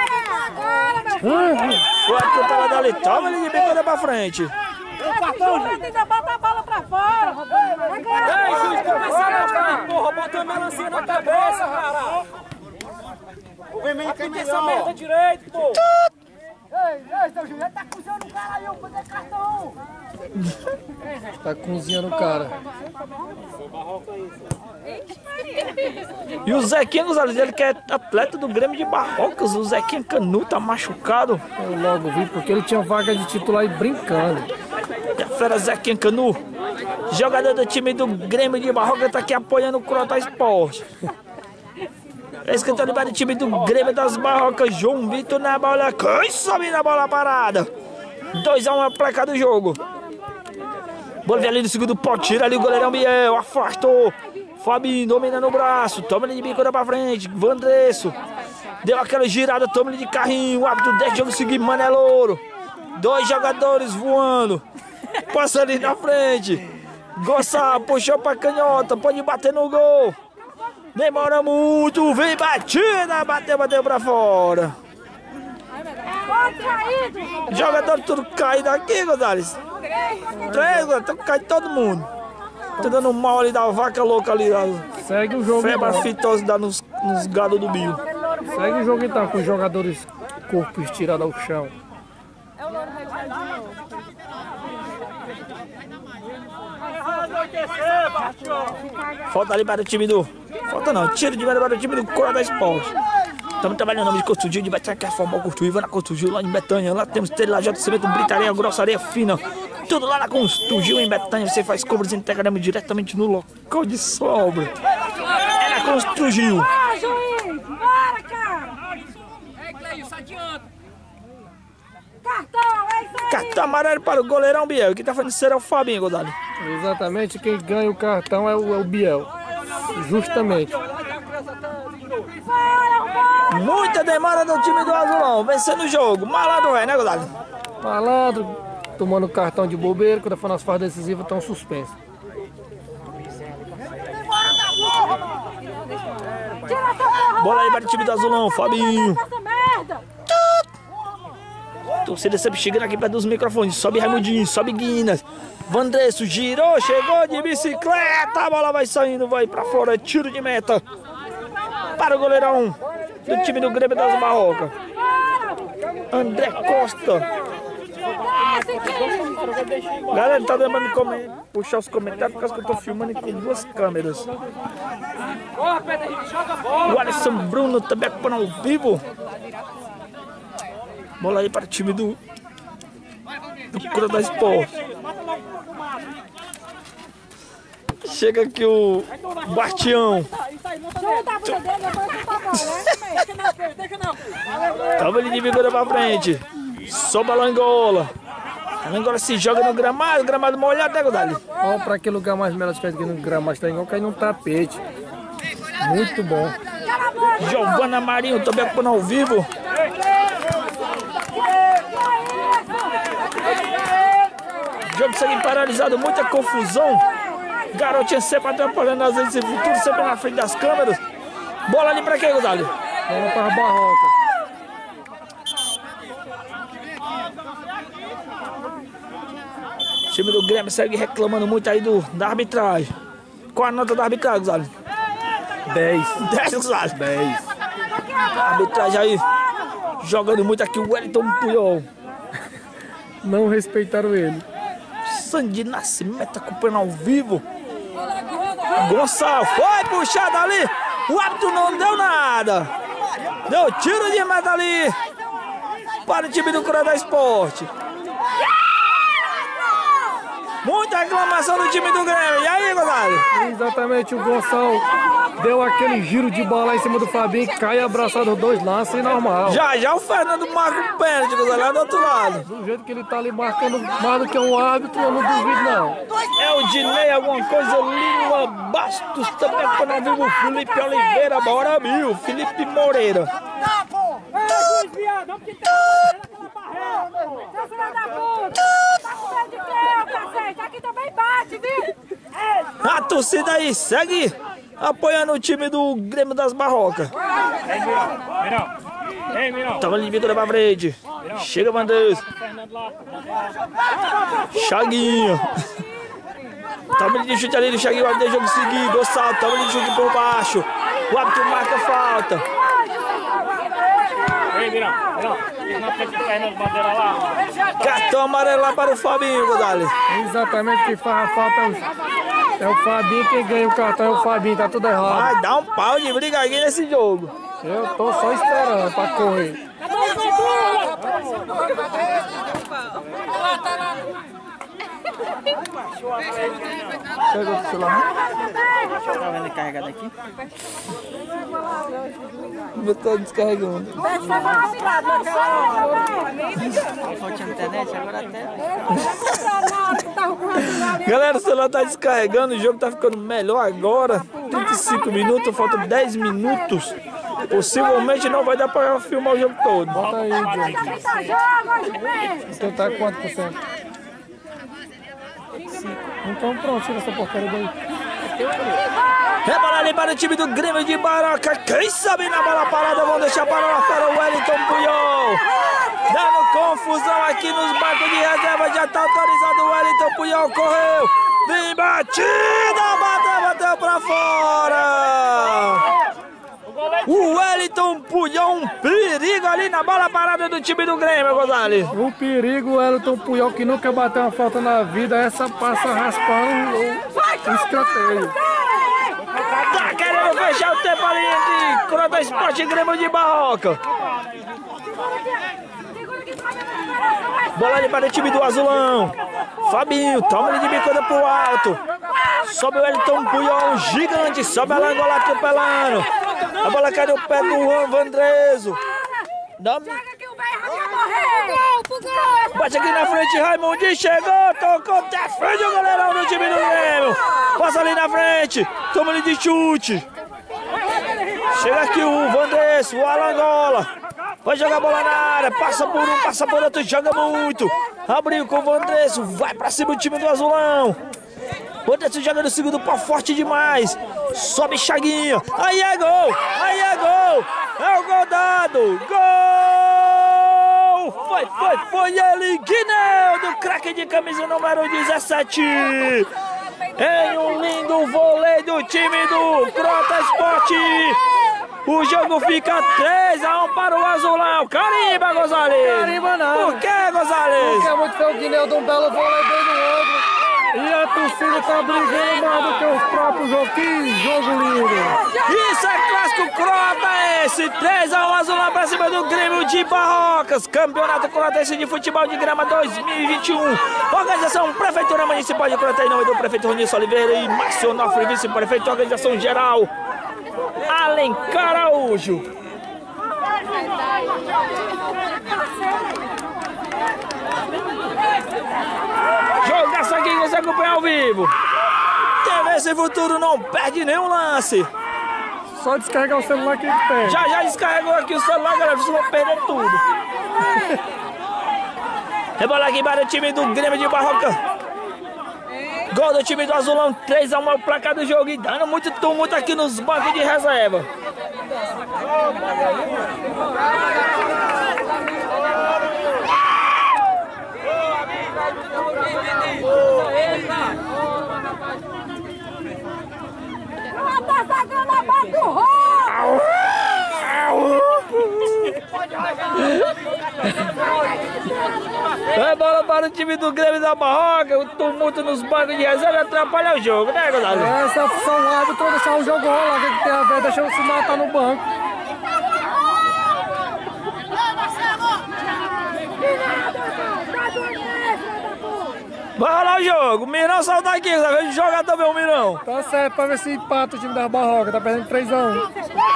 Speaker 1: O árbitro tá lá dali, toma ele de bico pra frente.
Speaker 4: Ainda bota a bola pra fora.
Speaker 3: Ei, juiz, começaram a jogar, porra, bota uma melancia na cabeça, cara. O vermelho aqui tem essa merda direito, pô.
Speaker 4: Ei, ei, seu Juliano, tá cozinhando o cara aí, eu vou fazer cartão.
Speaker 2: Tá cozinhando o cara.
Speaker 1: E o Zequinha Gonzalez, ele que é atleta do Grêmio de Barrocas. O Zequinha Canu tá machucado.
Speaker 2: Eu logo vi, porque ele tinha vaga de titular e brincando.
Speaker 1: E a fera Zequinha Canu, jogador do time do Grêmio de Barrocas, tá aqui apoiando o Croatá Esporte. Esse que tá ligado do time do Grêmio das Barrocas, João Vitor na bola. Quem sobe na bola parada? dois a um a placa do jogo. Bola ali no segundo pau, tira ali o goleirão Biel, afastou. Fabinho domina no braço, toma ele de bicuda pra frente. Vandresso deu aquela girada, toma ele de carrinho. O árbitro deixa o jogo seguir, mano, é louro. Dois jogadores voando, passa ali na frente. Gonçalo puxou pra canhota, pode bater no gol. Demora muito, vem batida, bateu, bateu pra fora. Jogador tudo caído aqui, Gonzalez. Três, tá caindo todo mundo. Tá dando mal ali da vaca louca ali.
Speaker 2: Segue o jogo.
Speaker 1: Febre
Speaker 2: então.
Speaker 1: fitose dá nos, nos gados do Bio.
Speaker 2: Segue o jogo então, com os jogadores corpo estirado ao chão.
Speaker 1: Falta ali para o time do... Falta não, tiro de meta para o time do Croatá Esporte. Estamos trabalhando no nome de Costugil, de Betânia, que é formar o Costugil, vai na Costugil lá em Betânia. Lá temos telha, J cimento, britaria, grossa, areia fina. Tudo lá na Costugil em Betânia. Você faz cobras e integramos diretamente no local de sobra. É na Costugil.
Speaker 4: Ah, juiz! Bora, cara!
Speaker 3: Ei, Cleilson, adianta.
Speaker 4: Cartão, é isso aí!
Speaker 1: Cartão amarelo para o goleirão Biel. Quem tá fazendo isso é o Fabinho, Godalho.
Speaker 2: Exatamente, quem ganha o cartão é o, é o Biel. Justamente.
Speaker 1: Muita demora do time do Azulão, vencendo o jogo. Malandro é, né, Godalho?
Speaker 2: Malandro, tomando cartão de bobeira, quando for nas fases decisivas, estão suspensos.
Speaker 1: Bola aí para o time do Azulão, Fabinho.
Speaker 4: Essa merda!
Speaker 1: Torcida sempre chegando aqui perto dos microfones. Sobe Raimundinho, sobe Guinness. Vandresso girou, chegou de bicicleta. A bola vai saindo, vai pra fora. Tiro de meta para o goleirão do time do Grêmio das Barrocas, André Costa. Galera, tá lembrando de puxar os comentários por causa que eu tô filmando com duas câmeras. O Alisson Bruno também acompanhando ao vivo. Bola aí para o time do, do Croatá Esporte. Chega aqui o Bastião.
Speaker 4: Junta a bunda dele, depois junta a bola, né?
Speaker 3: Deixa não.
Speaker 1: Tava ele de vigor pra frente. Sobe a Langola. A Langola se joga no gramado, gramado molhado, né, Godalho?
Speaker 2: Olha pra que lugar mais melhor que no gramado, está igual cair num tapete. Muito bom.
Speaker 1: Giovana Marinho também acompanhando ao vivo. Jogo segue paralisado, muita confusão. Garotinha sempre atrapalhando às vezes esse futuro, sempre na frente das câmeras. Bola ali pra quem, Godalho?
Speaker 2: Bola para a Barroca.
Speaker 1: O time do Grêmio segue reclamando muito aí do, da arbitragem. Qual a nota da arbitragem, Godalho?
Speaker 2: dez.
Speaker 1: dez, Godalho.
Speaker 2: dez.
Speaker 1: A arbitragem aí, jogando muito aqui o Wellington Puyol.
Speaker 2: Não respeitaram ele.
Speaker 1: Sandy Nascimento acompanhando ao vivo. Gonçalo foi puxado ali. O árbitro não deu nada. Deu tiro de meta ali para o time do Croatá Esporte. Muita reclamação do time do Grêmio. E aí, Gonçalo?
Speaker 2: Exatamente, o Gonçalo deu aquele giro de bola em cima do Fabinho, cai abraçado os dois lances e normal.
Speaker 1: Já, já o Fernando marca o pênalti, Gonçalo, lá do outro lado.
Speaker 2: Do jeito que ele tá ali marcando mais do que um árbitro, eu não duvido não.
Speaker 1: É o Dinei, alguma coisa, Lila Bastos, também quando eu vivo o Felipe Oliveira, bora mil, Felipe Moreira.
Speaker 3: Ei, juiz viado, vamos que tem aquela barreira, meu.
Speaker 4: Seu filho da puta! Tá com medo de quê, ô cacete? Aqui também bate, viu?
Speaker 1: A torcida aí segue apoiando o time do Grêmio das Barrocas.
Speaker 3: Ei, Mirão, Mirão. Ei, Mirão.
Speaker 1: Tava ali vindo pra frente. Chega, Bandeira. Chaguinho. Toma de chute ali do Chaguinho, o árbitro de jogo seguir, gol salto, toma de chute por baixo. O árbitro marca falta.
Speaker 3: Ei, Mirão, Mirão, não tem que cair nas bandeiras lá.
Speaker 1: Cartão amarelo lá para o Fabinho, Gonzalez.
Speaker 2: Exatamente, que faz a falta é o, é o Fabinho, quem ganha o cartão é o Fabinho, tá tudo errado.
Speaker 1: Vai dar um pau de briga aqui nesse jogo.
Speaker 2: Eu tô só esperando pra correr. Chegou o celular.
Speaker 1: Tá vendo carregado aqui? Eu tô descarregando. Falta internet agora até. Galera, o celular tá descarregando, o jogo tá ficando melhor agora. trinta e cinco minutos, faltam dez minutos. Possivelmente não vai dar pra filmar o jogo todo.
Speaker 2: Bota aí, Diogo. Você tá quanto por cento? Então pronto, tira essa porcaria daí.
Speaker 1: Rebola ali para o time do Grêmio de Baroca. Quem sabe na bola parada vão deixar para lá para o Wellington Puyol. Dando confusão aqui nos bancos de reserva. Já tá autorizado o Wellington Puyol. Correu. Vem batida. Bateu, bateu para fora. O Wellington Puyol, um perigo ali na bola parada do time do Grêmio, Gonzalez.
Speaker 2: O perigo, o Wellington Puyol, que nunca bateu uma falta na vida, essa passa raspando o escanteio.
Speaker 1: Tá querendo fechar o tempo ali entre Crota Esporte e Grêmio de Barroca. Bola ali para o time do Azulão. Fabinho, toma ele de bicuda pro alto. Sobe o Wellington Puyol, um gigante. Sobe a Langola atropelando. A bola cai no pé do Juan Vandrezo. Dá... Bate aqui na frente, Raimundinho chegou, tocou, defende o goleirão do time do Grêmio. Passa ali na frente, toma ele de chute. Chega aqui o Vandrezo, o Alangola. Vai jogar a bola na área, passa por um, passa por outro, joga muito. Abriu com o Vandrezo, vai pra cima do time do Azulão. O Anderson joga no segundo pau forte demais. Sobe Chaguinho. Aí é gol. Aí é gol. É o gol dado. Gol. Foi, foi, foi ele. Guineu do craque de camisa número dezessete. Em um lindo vôlei do time do Crota Esporte. O jogo fica três a um para o Azulão. Carimba, Gonzalez.
Speaker 2: Carimba não.
Speaker 1: Por que, Gonzalez?
Speaker 2: Porque é muito feio o Guineu de um belo vôlei bem no outro. E a torcida tá brigando mais do que os próprios jogos. Que jogo lindo!
Speaker 1: Isso é clássico crota esse! três a um Azulão pra cima do Grêmio de Barrocas. Campeonato Crotense de Futebol de Grama dois mil e vinte e um. Organização Prefeitura Municipal de Crota em nome do prefeito Ronilson Oliveira e Márcio Onofre, vice-prefeito. Organização geral Alencar Araújo. Jogaço aqui que você acompanha ao vivo. T V Sem Futuro não perde nenhum lance.
Speaker 2: Só descarregar o celular que ele perde.
Speaker 1: Já já descarregou aqui o celular, galera. Vocês vão perder tudo. Rebola aqui para o time do Grêmio de Barroca. Gol do time do Azulão. três a um é o placar do jogo. E dando muito tumulto aqui nos bancos de reserva.
Speaker 4: Tá sacando a bola do rolo!
Speaker 1: É bola para o time do Grêmio da Barroca. O tumulto nos bancos de reserva atrapalha o jogo, né, Gonzalez?
Speaker 2: Essa é a função do árbitro, deixar o jogo rolar. O que tem a ver? Deixar o sinal tá no banco.
Speaker 1: Vai rolar o jogo. O Mirão saiu daqui. Tá vendo jogar também o Mirão.
Speaker 2: Tá certo, pra ver se empata o time da Barroca. Tá perdendo três a um.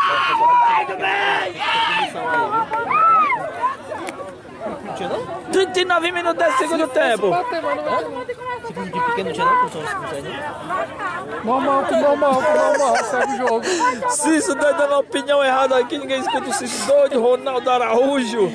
Speaker 1: trinta e nove minutos desse segundo tempo.
Speaker 2: Normal, tudo normal, tudo normal. Segue o jogo.
Speaker 1: Cício tá dando opinião errada aqui. Ninguém escuta o Cício doido. Ronaldo Araújo.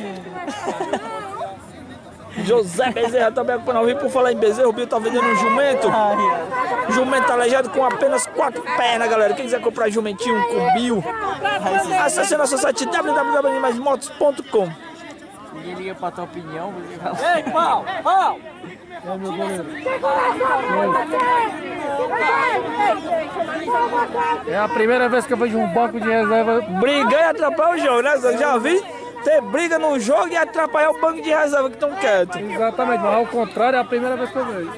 Speaker 1: José Bezerra também acompanhando ao vivo. Por falar em Bezerra, o Bill tá vendendo um jumento. Jumento aleijado com apenas quatro pernas, galera. Quem quiser comprar jumentinho com Bill, acesse nosso site w w w ponto animais motos ponto com.
Speaker 5: Ninguém liga pra tua opinião.
Speaker 1: Ei, pau, pau!
Speaker 2: É meu goleiro. É a primeira vez que eu vejo um banco de reserva
Speaker 1: brigar e atrapalhar o jogo, né? Eu já vi ter briga no jogo e atrapalhar o banco de reserva que estão quietos.
Speaker 2: Exatamente, mas ao contrário é a primeira vez que eu vejo.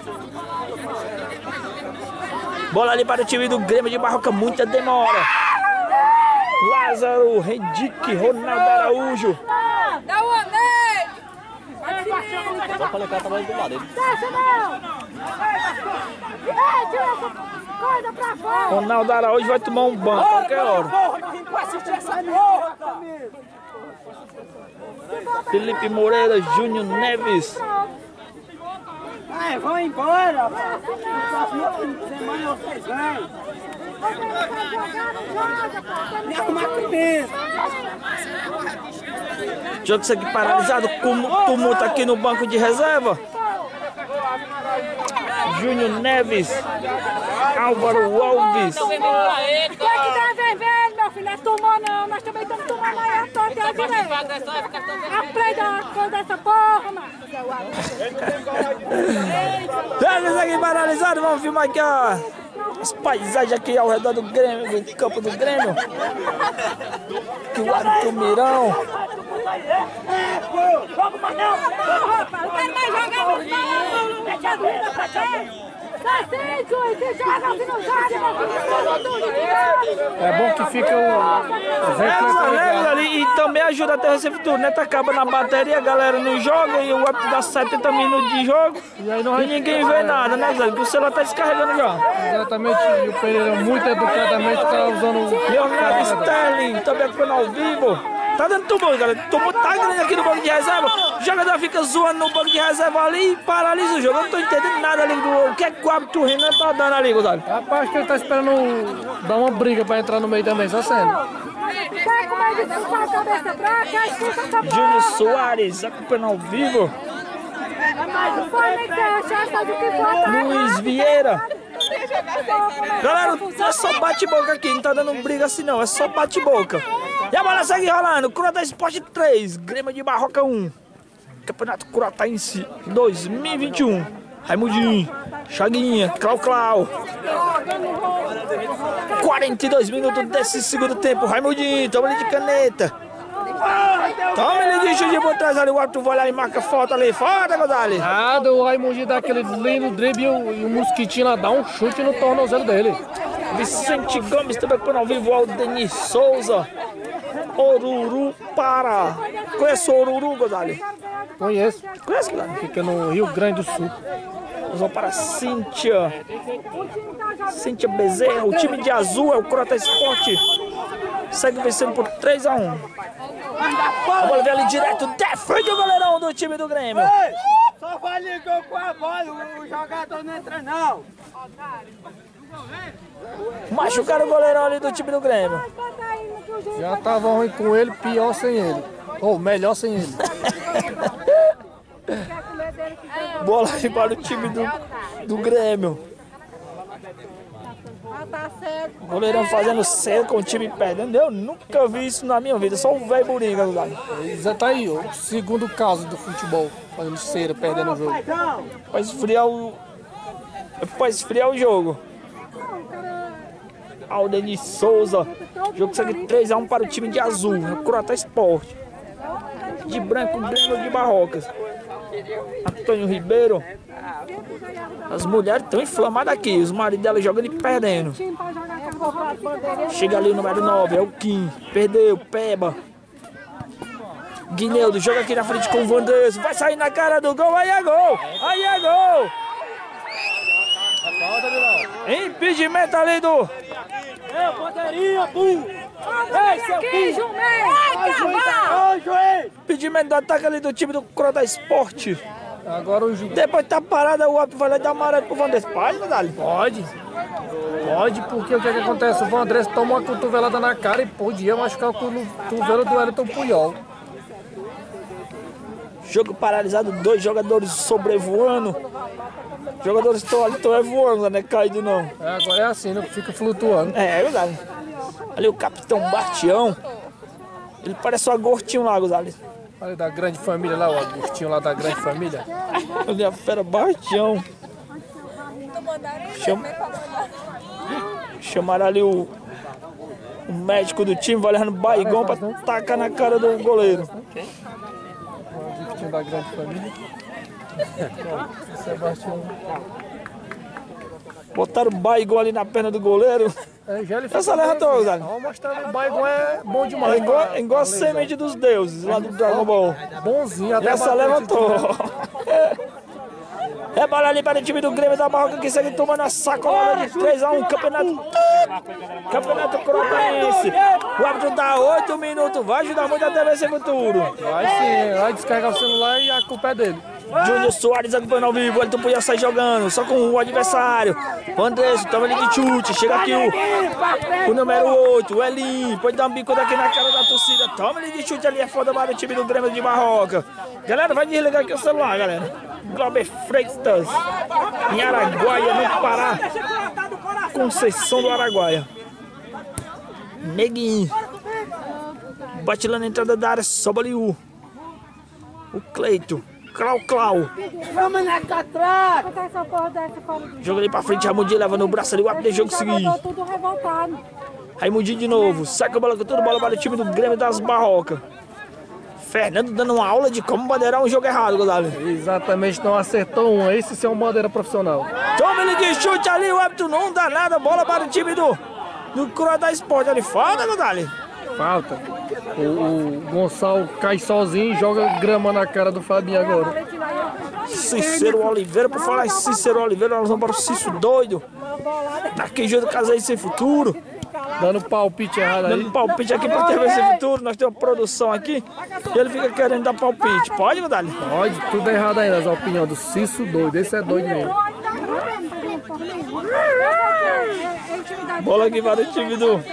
Speaker 1: Bola ali para o time do Grêmio de Barroca, muita demora. Lázaro, Henrique, Ronaldo Araújo.
Speaker 4: Dá o anel!
Speaker 5: Só pra levar trabalho do lado dele.
Speaker 4: Deixa não! Ei, tira essa coisa pra fora!
Speaker 1: Ronaldo Araújo vai tomar um banho a qualquer hora. Felipe Moreira, Júnior Neves.
Speaker 3: Ai, vão embora! Próxima semana vocês vêm! Me arrumar a cabeça!
Speaker 1: Jogo isso aqui paralisado, com tumulto aqui no banco de reserva. Júnior Neves, Álvaro Alves.
Speaker 4: Quem que tá vermelho, meu filho? Não é tumor não, nós também estamos tomando aí a torta e a direita. Aprende a coisa dessa porra, mano.
Speaker 1: Jogo isso aqui paralisado, vamos filmar aqui ó, as paisagens aqui ao redor do Grêmio, do campo do Grêmio. Aqui o árbitro Mirão.
Speaker 4: Joga mais não! Não quero mais jogar não! Deixa a vida pra quê? Assim, Juiz, se joga, se não joga,
Speaker 2: É bom que fica o... os
Speaker 1: É, ali, e também ajuda a ter receptor, né? Tá acabando a bateria, a galera não joga e o árbitro dá setenta minutos de jogo
Speaker 2: E aí não
Speaker 1: e ninguém vê nada, né, Zé? Porque o celular tá descarregando já.
Speaker 2: Exatamente, e o Pereira muito educadamente tá usando...
Speaker 1: Leonardo Sterling, também ficando ao vivo. Tá dando tumulto, galera. Tumulto tá grande aqui no banco de reserva. O jogador fica zoando no banco de reserva ali e paralisa o jogo. Eu não tô entendendo nada ali do o que é que o árbitro Renan tá dando ali, Gonzalo.
Speaker 2: Rapaz, que ele tá esperando dar uma briga pra entrar no meio também, só sendo.
Speaker 1: Júnior Soares, acompanhando ao vivo. Luiz Vieira. Galera, não é só bate-boca aqui, não tá dando briga assim não, é só bate-boca. E a bola segue rolando, Croata Esporte três, Grêmio de Barroca um. Campeonato Croataense dois mil e vinte e um. Raimundinho, Chaguinha, Clau Clau. quarenta e dois minutos desse segundo tempo, Raimundinho, toma ali de caneta. Toma ele de chute por trás ali, o árbitro vai lá e marca falta ali, falta, Gonzalo.
Speaker 2: Nada, o Raimundinho dá aquele lindo drible e o, e o Mosquitinho lá dá um chute no tornozelo dele.
Speaker 1: Vicente Gomes também por ao vivo, Aldenir Souza. Oruru para. Conhece o Oruru, Gonzalo?
Speaker 2: Conheço.
Speaker 1: Conhece, Gonzalo?
Speaker 2: Fica no Rio Grande do Sul.
Speaker 1: Nós vamos para Cíntia. Cíntia Bezerra. O time de azul é o Croata Esporte. Segue vencendo por três a um. A bola vem ali direto. Defende o goleirão do time do Grêmio.
Speaker 3: Ei, só vale gol com a bola, o jogador não entra não.
Speaker 1: Machucaram o goleirão ali do time do Grêmio.
Speaker 2: Já tava ruim com ele, pior sem ele. Ou melhor sem ele.
Speaker 1: Bola aí para o time do, do Grêmio. O goleirão fazendo cera com o time perdendo. Eu nunca vi isso na minha vida. Só o velho Buriga.
Speaker 2: Já tá aí, o segundo caso do futebol. Fazendo cera, perdendo o jogo.
Speaker 1: Pra esfriar o... Pra esfriar o jogo. Aldenir Souza. Jogo segue três a um para o time de azul. O Croata Esporte. De branco, Grêmio de Barrocas. Antônio Ribeiro. As mulheres estão inflamadas aqui. Os maridos dela jogando e perdendo. Chega ali o número nove. É o Kim. Perdeu. Peba. Guineudo joga aqui na frente com o Vanderson. Vai sair na cara do gol. Aí é gol. Aí é gol. Impedimento ali do...
Speaker 3: Eu poderia, burro! Ei, seu
Speaker 4: filho!
Speaker 3: Ô, juiz!
Speaker 1: Impedimento do ataque ali do time do Croata Esporte.
Speaker 2: Agora o juiz.
Speaker 1: Depois tá parado, o árbitro vai lá e dá amarelo pro Vanderson. Pode, Nadal?
Speaker 2: Pode. Pode, porque o que, é que acontece? O Vanderson toma uma cotovelada na cara e podia machucar o cotovelo do Elton Puyol.
Speaker 1: Jogo paralisado, dois jogadores sobrevoando. Os jogadores estão ali, estão voando, não é caído não.
Speaker 2: É, agora é assim, né? Fica flutuando.
Speaker 1: É, é verdade. Ali o capitão Bastião. Ele parece um agostinho lá, Gonzalo.
Speaker 2: Olha da grande família lá, o Agostinho lá da grande família.
Speaker 1: Ali a fera Bastião. Chama... Chamaram ali o... o médico do time, vai levando baigão pra tacar na cara do goleiro.
Speaker 2: O time da grande família. Sebastião.
Speaker 1: Botaram o baigão ali na perna do goleiro.
Speaker 2: É, já ele
Speaker 1: Essa levantou, Zé.
Speaker 2: Vamos mostrar, o Baigon é bom
Speaker 1: É
Speaker 2: demais.
Speaker 1: igual, é igual a semente dos deuses lá do Dragon Ball.
Speaker 2: Bonzinho, até
Speaker 1: Essa
Speaker 2: bateu
Speaker 1: levantou.
Speaker 2: esse time.
Speaker 1: É bola ali para o time do Grêmio da Barroca que segue tomando a sacolada de três a um. Campeonato. Campeonato Crotaense. O árbitro dá oito minutos. Vai ajudar muito a T V C Futuro.
Speaker 2: Vai sim, vai descarregar o celular e a culpa é dele.
Speaker 1: Júnior Soares acompanhando ao vivo. Ele não podia sair jogando. Só com o adversário. O Andrés toma ali de chute. Chega aqui o, o número oito. O Elinho. Pode dar um bico daqui na cara da torcida. Toma ali de chute ali. É foda para o time do Grêmio de Barroca. Galera, vai desligar aqui o celular, galera. Glauber Freitas. Em Araguaia, no Pará. Conceição do Araguaia. Neguinho. Bate lá na entrada da área. Sobe ali o. O Cleito. Clau, Clau.
Speaker 4: Vamos na catraca! Botar essa porra dessa fora do
Speaker 1: Joga ali pra frente, Raimundinho leva no braço ali, o árbitro de jogo seguir.
Speaker 4: tudo revoltado.
Speaker 1: Raimundinho de novo, saca a bola com tudo, bola para o time do Grêmio das Barrocas. Fernando dando uma aula de como bandeirar um jogo errado, Gonzalo.
Speaker 2: Exatamente, não acertou um. Esse sim é um bandeira profissional.
Speaker 1: Toma ele de chute ali, o árbitro não dá nada, bola para o time do, do Croatá Esporte ali, falta, Gonzalo.
Speaker 2: Falta. O, o Gonçalo cai sozinho e joga grama na cara do Fabinho agora.
Speaker 1: Cícero Oliveira, por falar em Cícero Oliveira, nós vamos para o Cícero doido. Daqui junto do Casais Sem Futuro.
Speaker 2: Dando palpite errado aí.
Speaker 1: Dando palpite aqui para o T V C Futuro, nós temos uma produção aqui e ele fica querendo dar palpite. Pode, Gonzalo?
Speaker 2: Pode, tudo errado aí nas opiniões do Cício doido. Esse é doido mesmo.
Speaker 1: Bola aqui para o time do...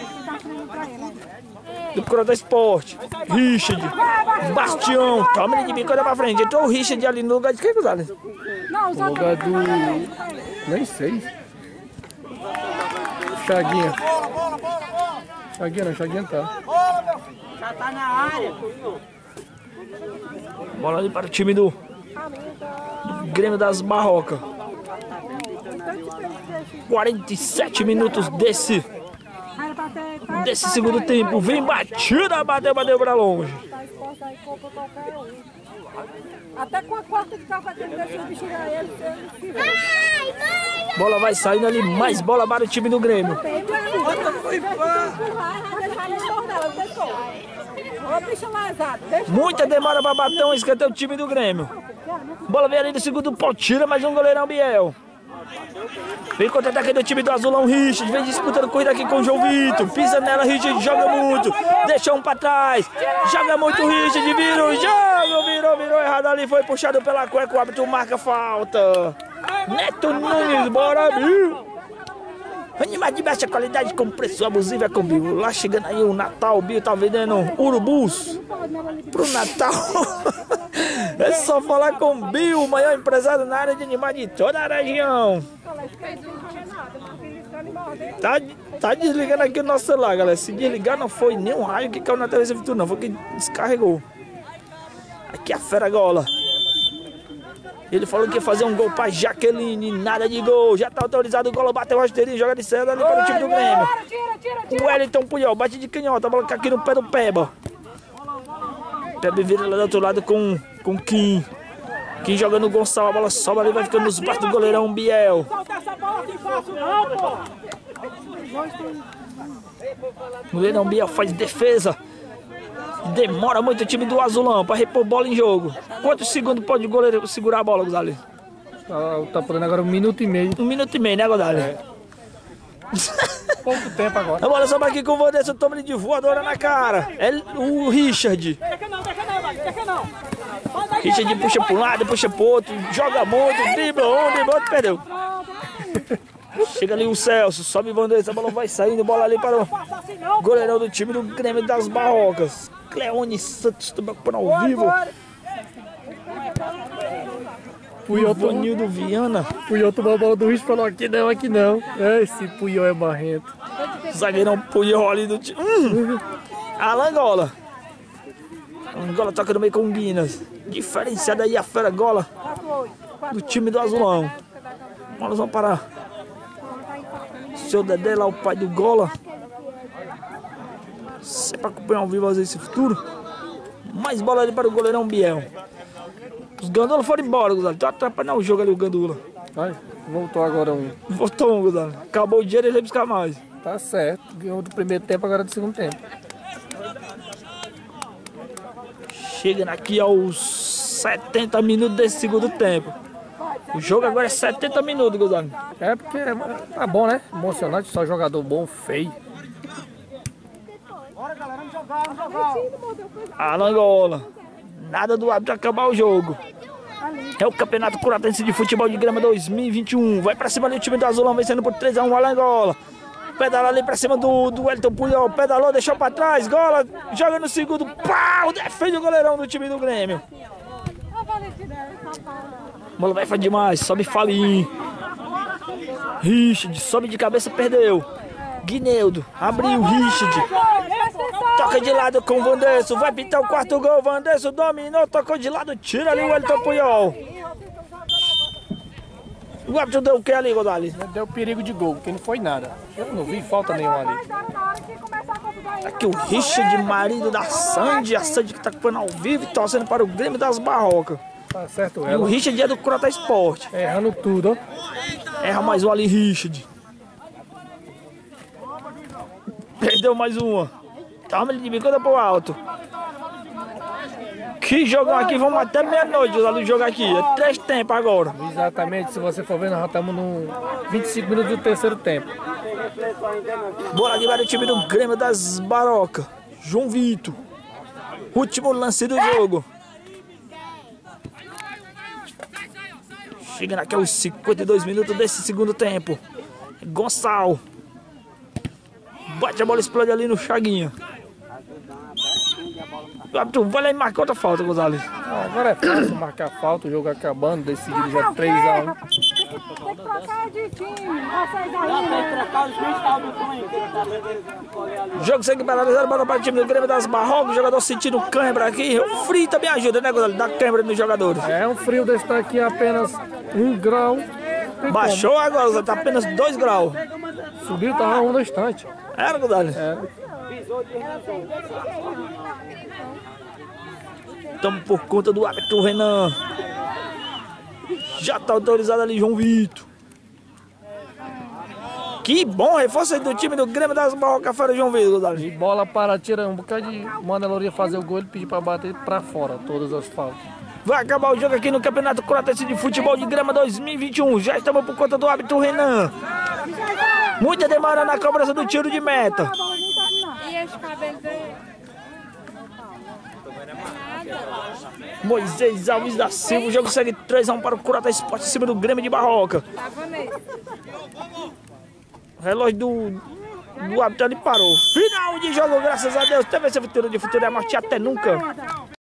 Speaker 1: do Croatá Esporte. Richard. Bastião. Toma ele de bico, olha pra frente. Entrou o Richard ali no lugar de quem, Gonzalo?
Speaker 2: No lugar do... nem sei. Chaguinha. Chaguinha não, Chaguinha tá.
Speaker 3: Já tá na área.
Speaker 1: Bola ali para o time do, do Grêmio das Barrocas. quarenta e sete minutos desse desse segundo tempo. Vem batida, bateu, bateu pra longe.
Speaker 4: Até com a quarta de capa dele, deixa eu tirar ele.
Speaker 1: Bola vai saindo ali, mais bola para o time do Grêmio. Muita demora para bater um escanteio do time do Grêmio. Bola vem ali do segundo pau, tira mais um goleirão Biel. Vem contra-ataque do time do Azulão, Richard. Vem disputando corrida aqui com o João Vitor. Pisa nela, Richard joga muito. Deixa um pra trás. Joga muito, Richard. Vira o jogo. Virou, virou errado ali. Foi puxado pela cueca. O árbitro marca falta. Neto Nunes, bora, Bill. Animais de baixa qualidade com preço abusivo é com Bill. Lá chegando aí o Natal, o Bill tá vendendo urubus pro Natal. É só falar com o Bill, o maior empresário na área de animais de toda a região. Tá, tá desligando aqui o nosso celular, galera. Se desligar não foi nem um raio que caiu na T V C Futuro, não. Foi que descarregou. Aqui a fera gola. Ele falou que ia fazer um gol pra Jaqueline, nada de gol. Já tá autorizado o gol, bateu o rasteirinho, joga de cedo ali para o time do Grêmio. O Wellington Puyol, bate de canhota, a bola tá aqui no pé do Peba. Peba vira lá do outro lado com, com Kim. Kim jogando o Gonçalo, a bola sobe ali, vai ficando nos braços do goleirão Biel. O goleirão Biel faz defesa. Demora muito o time do Azulão para repor bola em jogo. Quantos segundos pode o goleiro segurar a bola, Gonzalo?
Speaker 2: Tá, tá podendo agora um minuto e meio.
Speaker 1: Um minuto e meio, né, Gonzalo?
Speaker 2: É. Pouco tempo agora.
Speaker 1: A bola sobe aqui com o Vanderson, toma ele de voadora na cara. É o Richard. Richard puxa para um lado, puxa para o outro, joga muito, dribla um, dribla outro, perdeu. Chega ali o Celso, sobe o Vanderson, a bola vai saindo, bola ali para o goleirão do time do Grêmio das Barrocas. Cleone Santos também ao vivo.
Speaker 2: Puyol
Speaker 1: Vanildo Viana.
Speaker 2: Puyol tomou a bola do Richard e falou: aqui não, aqui não. Esse Puyol é barrento.
Speaker 1: Zagueirão Puyol ali do time. Hum. Alan Gola. Angola toca no meio com o Guinness. Diferenciada aí a fera Gola do time do Azulão. Bolazão para seu Dedé lá, o pai do Gola. Sempre acompanhar ao vivo esse futuro. Mais bola ali para o goleirão Biel. Os Gandula foram embora, Guzali. Tá atrapalhando o jogo ali, o Gandula.
Speaker 2: Vai, voltou agora um.
Speaker 1: Voltou um, Guzali. Acabou o dinheiro e ele vai buscar mais.
Speaker 2: Tá certo. Ganhou do primeiro tempo, agora do segundo tempo.
Speaker 1: Chegando aqui aos setenta minutos desse segundo tempo. O jogo agora é setenta minutos, Guzali.
Speaker 2: É porque tá bom, né? Emocionante, só jogador bom, feio.
Speaker 1: Alangola. Nada do hábito de acabar o jogo. É o Campeonato Curatense de Futebol de Grama dois mil e vinte e um. Vai pra cima ali o time do Azulão, vencendo por três a um o Alangola. Pedala ali pra cima do, do Wellington Puyol. Pedalou, deixou pra trás. Gola, joga no segundo. Pau! Defende o goleirão do time do Grêmio. Bola vai demais. Sobe Falim. Richard, sobe de cabeça, perdeu. Guineudo, abriu, Richard. Toca de lado com o Vanderson. Vai pintar o quarto gol. Vanderson dominou, tocou de lado. Tira ali o Wellington Puyol. O árbitro deu o que ali, Godali?
Speaker 2: Deu perigo de gol, porque não foi nada. Eu não vi falta nenhuma ali.
Speaker 1: Aqui o Richard, marido da Sandy. A Sandy que tá acompanhando ao vivo e torcendo para o Grêmio das Barrocas.
Speaker 2: Tá certo,
Speaker 1: E o
Speaker 2: ela.
Speaker 1: Richard é do Crota Esporte.
Speaker 2: Errando tudo, ó.
Speaker 1: Erra mais um ali, Richard. Perdeu mais uma. Toma ele de bicada pro alto. Que jogão aqui, vamos até meia-noite lá no jogo aqui. É três tempos agora.
Speaker 2: Exatamente, se você for ver, nós já estamos no vinte e cinco minutos do terceiro tempo.
Speaker 1: Bola de o time do Grêmio das Barocas. João Vitor. Último lance do jogo. Chegando aqui aos cinquenta e dois minutos desse segundo tempo. Gonçalo. Bate a bola, explode ali no Chaguinha. O árbitro vai lá e marca outra falta, Gonzalez.
Speaker 2: Ah, agora é fácil marcar falta, o jogo acabando, decidido já três a um.
Speaker 4: Tem que trocar de time, vocês aí.
Speaker 1: Jogo segue paralisado, bola para o time do Grêmio das Barrocas. O jogador sentindo cãibra aqui. O frio também ajuda, né, Gonzalez? Dá cãibra nos jogadores.
Speaker 2: É um frio desse daqui, apenas um grau. Tem
Speaker 1: Baixou
Speaker 2: como.
Speaker 1: agora, tá apenas dois graus.
Speaker 2: Subiu, tava um no instante.
Speaker 1: Era, Gonzalez?
Speaker 2: É.
Speaker 1: Estamos por conta do árbitro Renan. Já tá autorizado ali João Vitor. Que bom reforço aí do time do Grêmio das Barrocas fora João Vitor, Gonzalez.
Speaker 2: De bola para tira um bocado de manda a Lourinha fazer o gol, ele pediu para bater para fora todas as faltas.
Speaker 1: Vai acabar o jogo aqui no Campeonato Curatense de Futebol de Grama dois mil e vinte e um. Já estamos por conta do árbitro Renan. Muita demora na cobrança do tiro de meta.
Speaker 4: E esse cabelo dele?
Speaker 1: Moisés Alves da Silva. O jogo segue três a um para o Crota Esporte em cima do Grêmio de Barroca. O relógio do, do árbitro ali parou. Final de jogo, graças a Deus. Teve esse futuro de futuro é morte até nunca.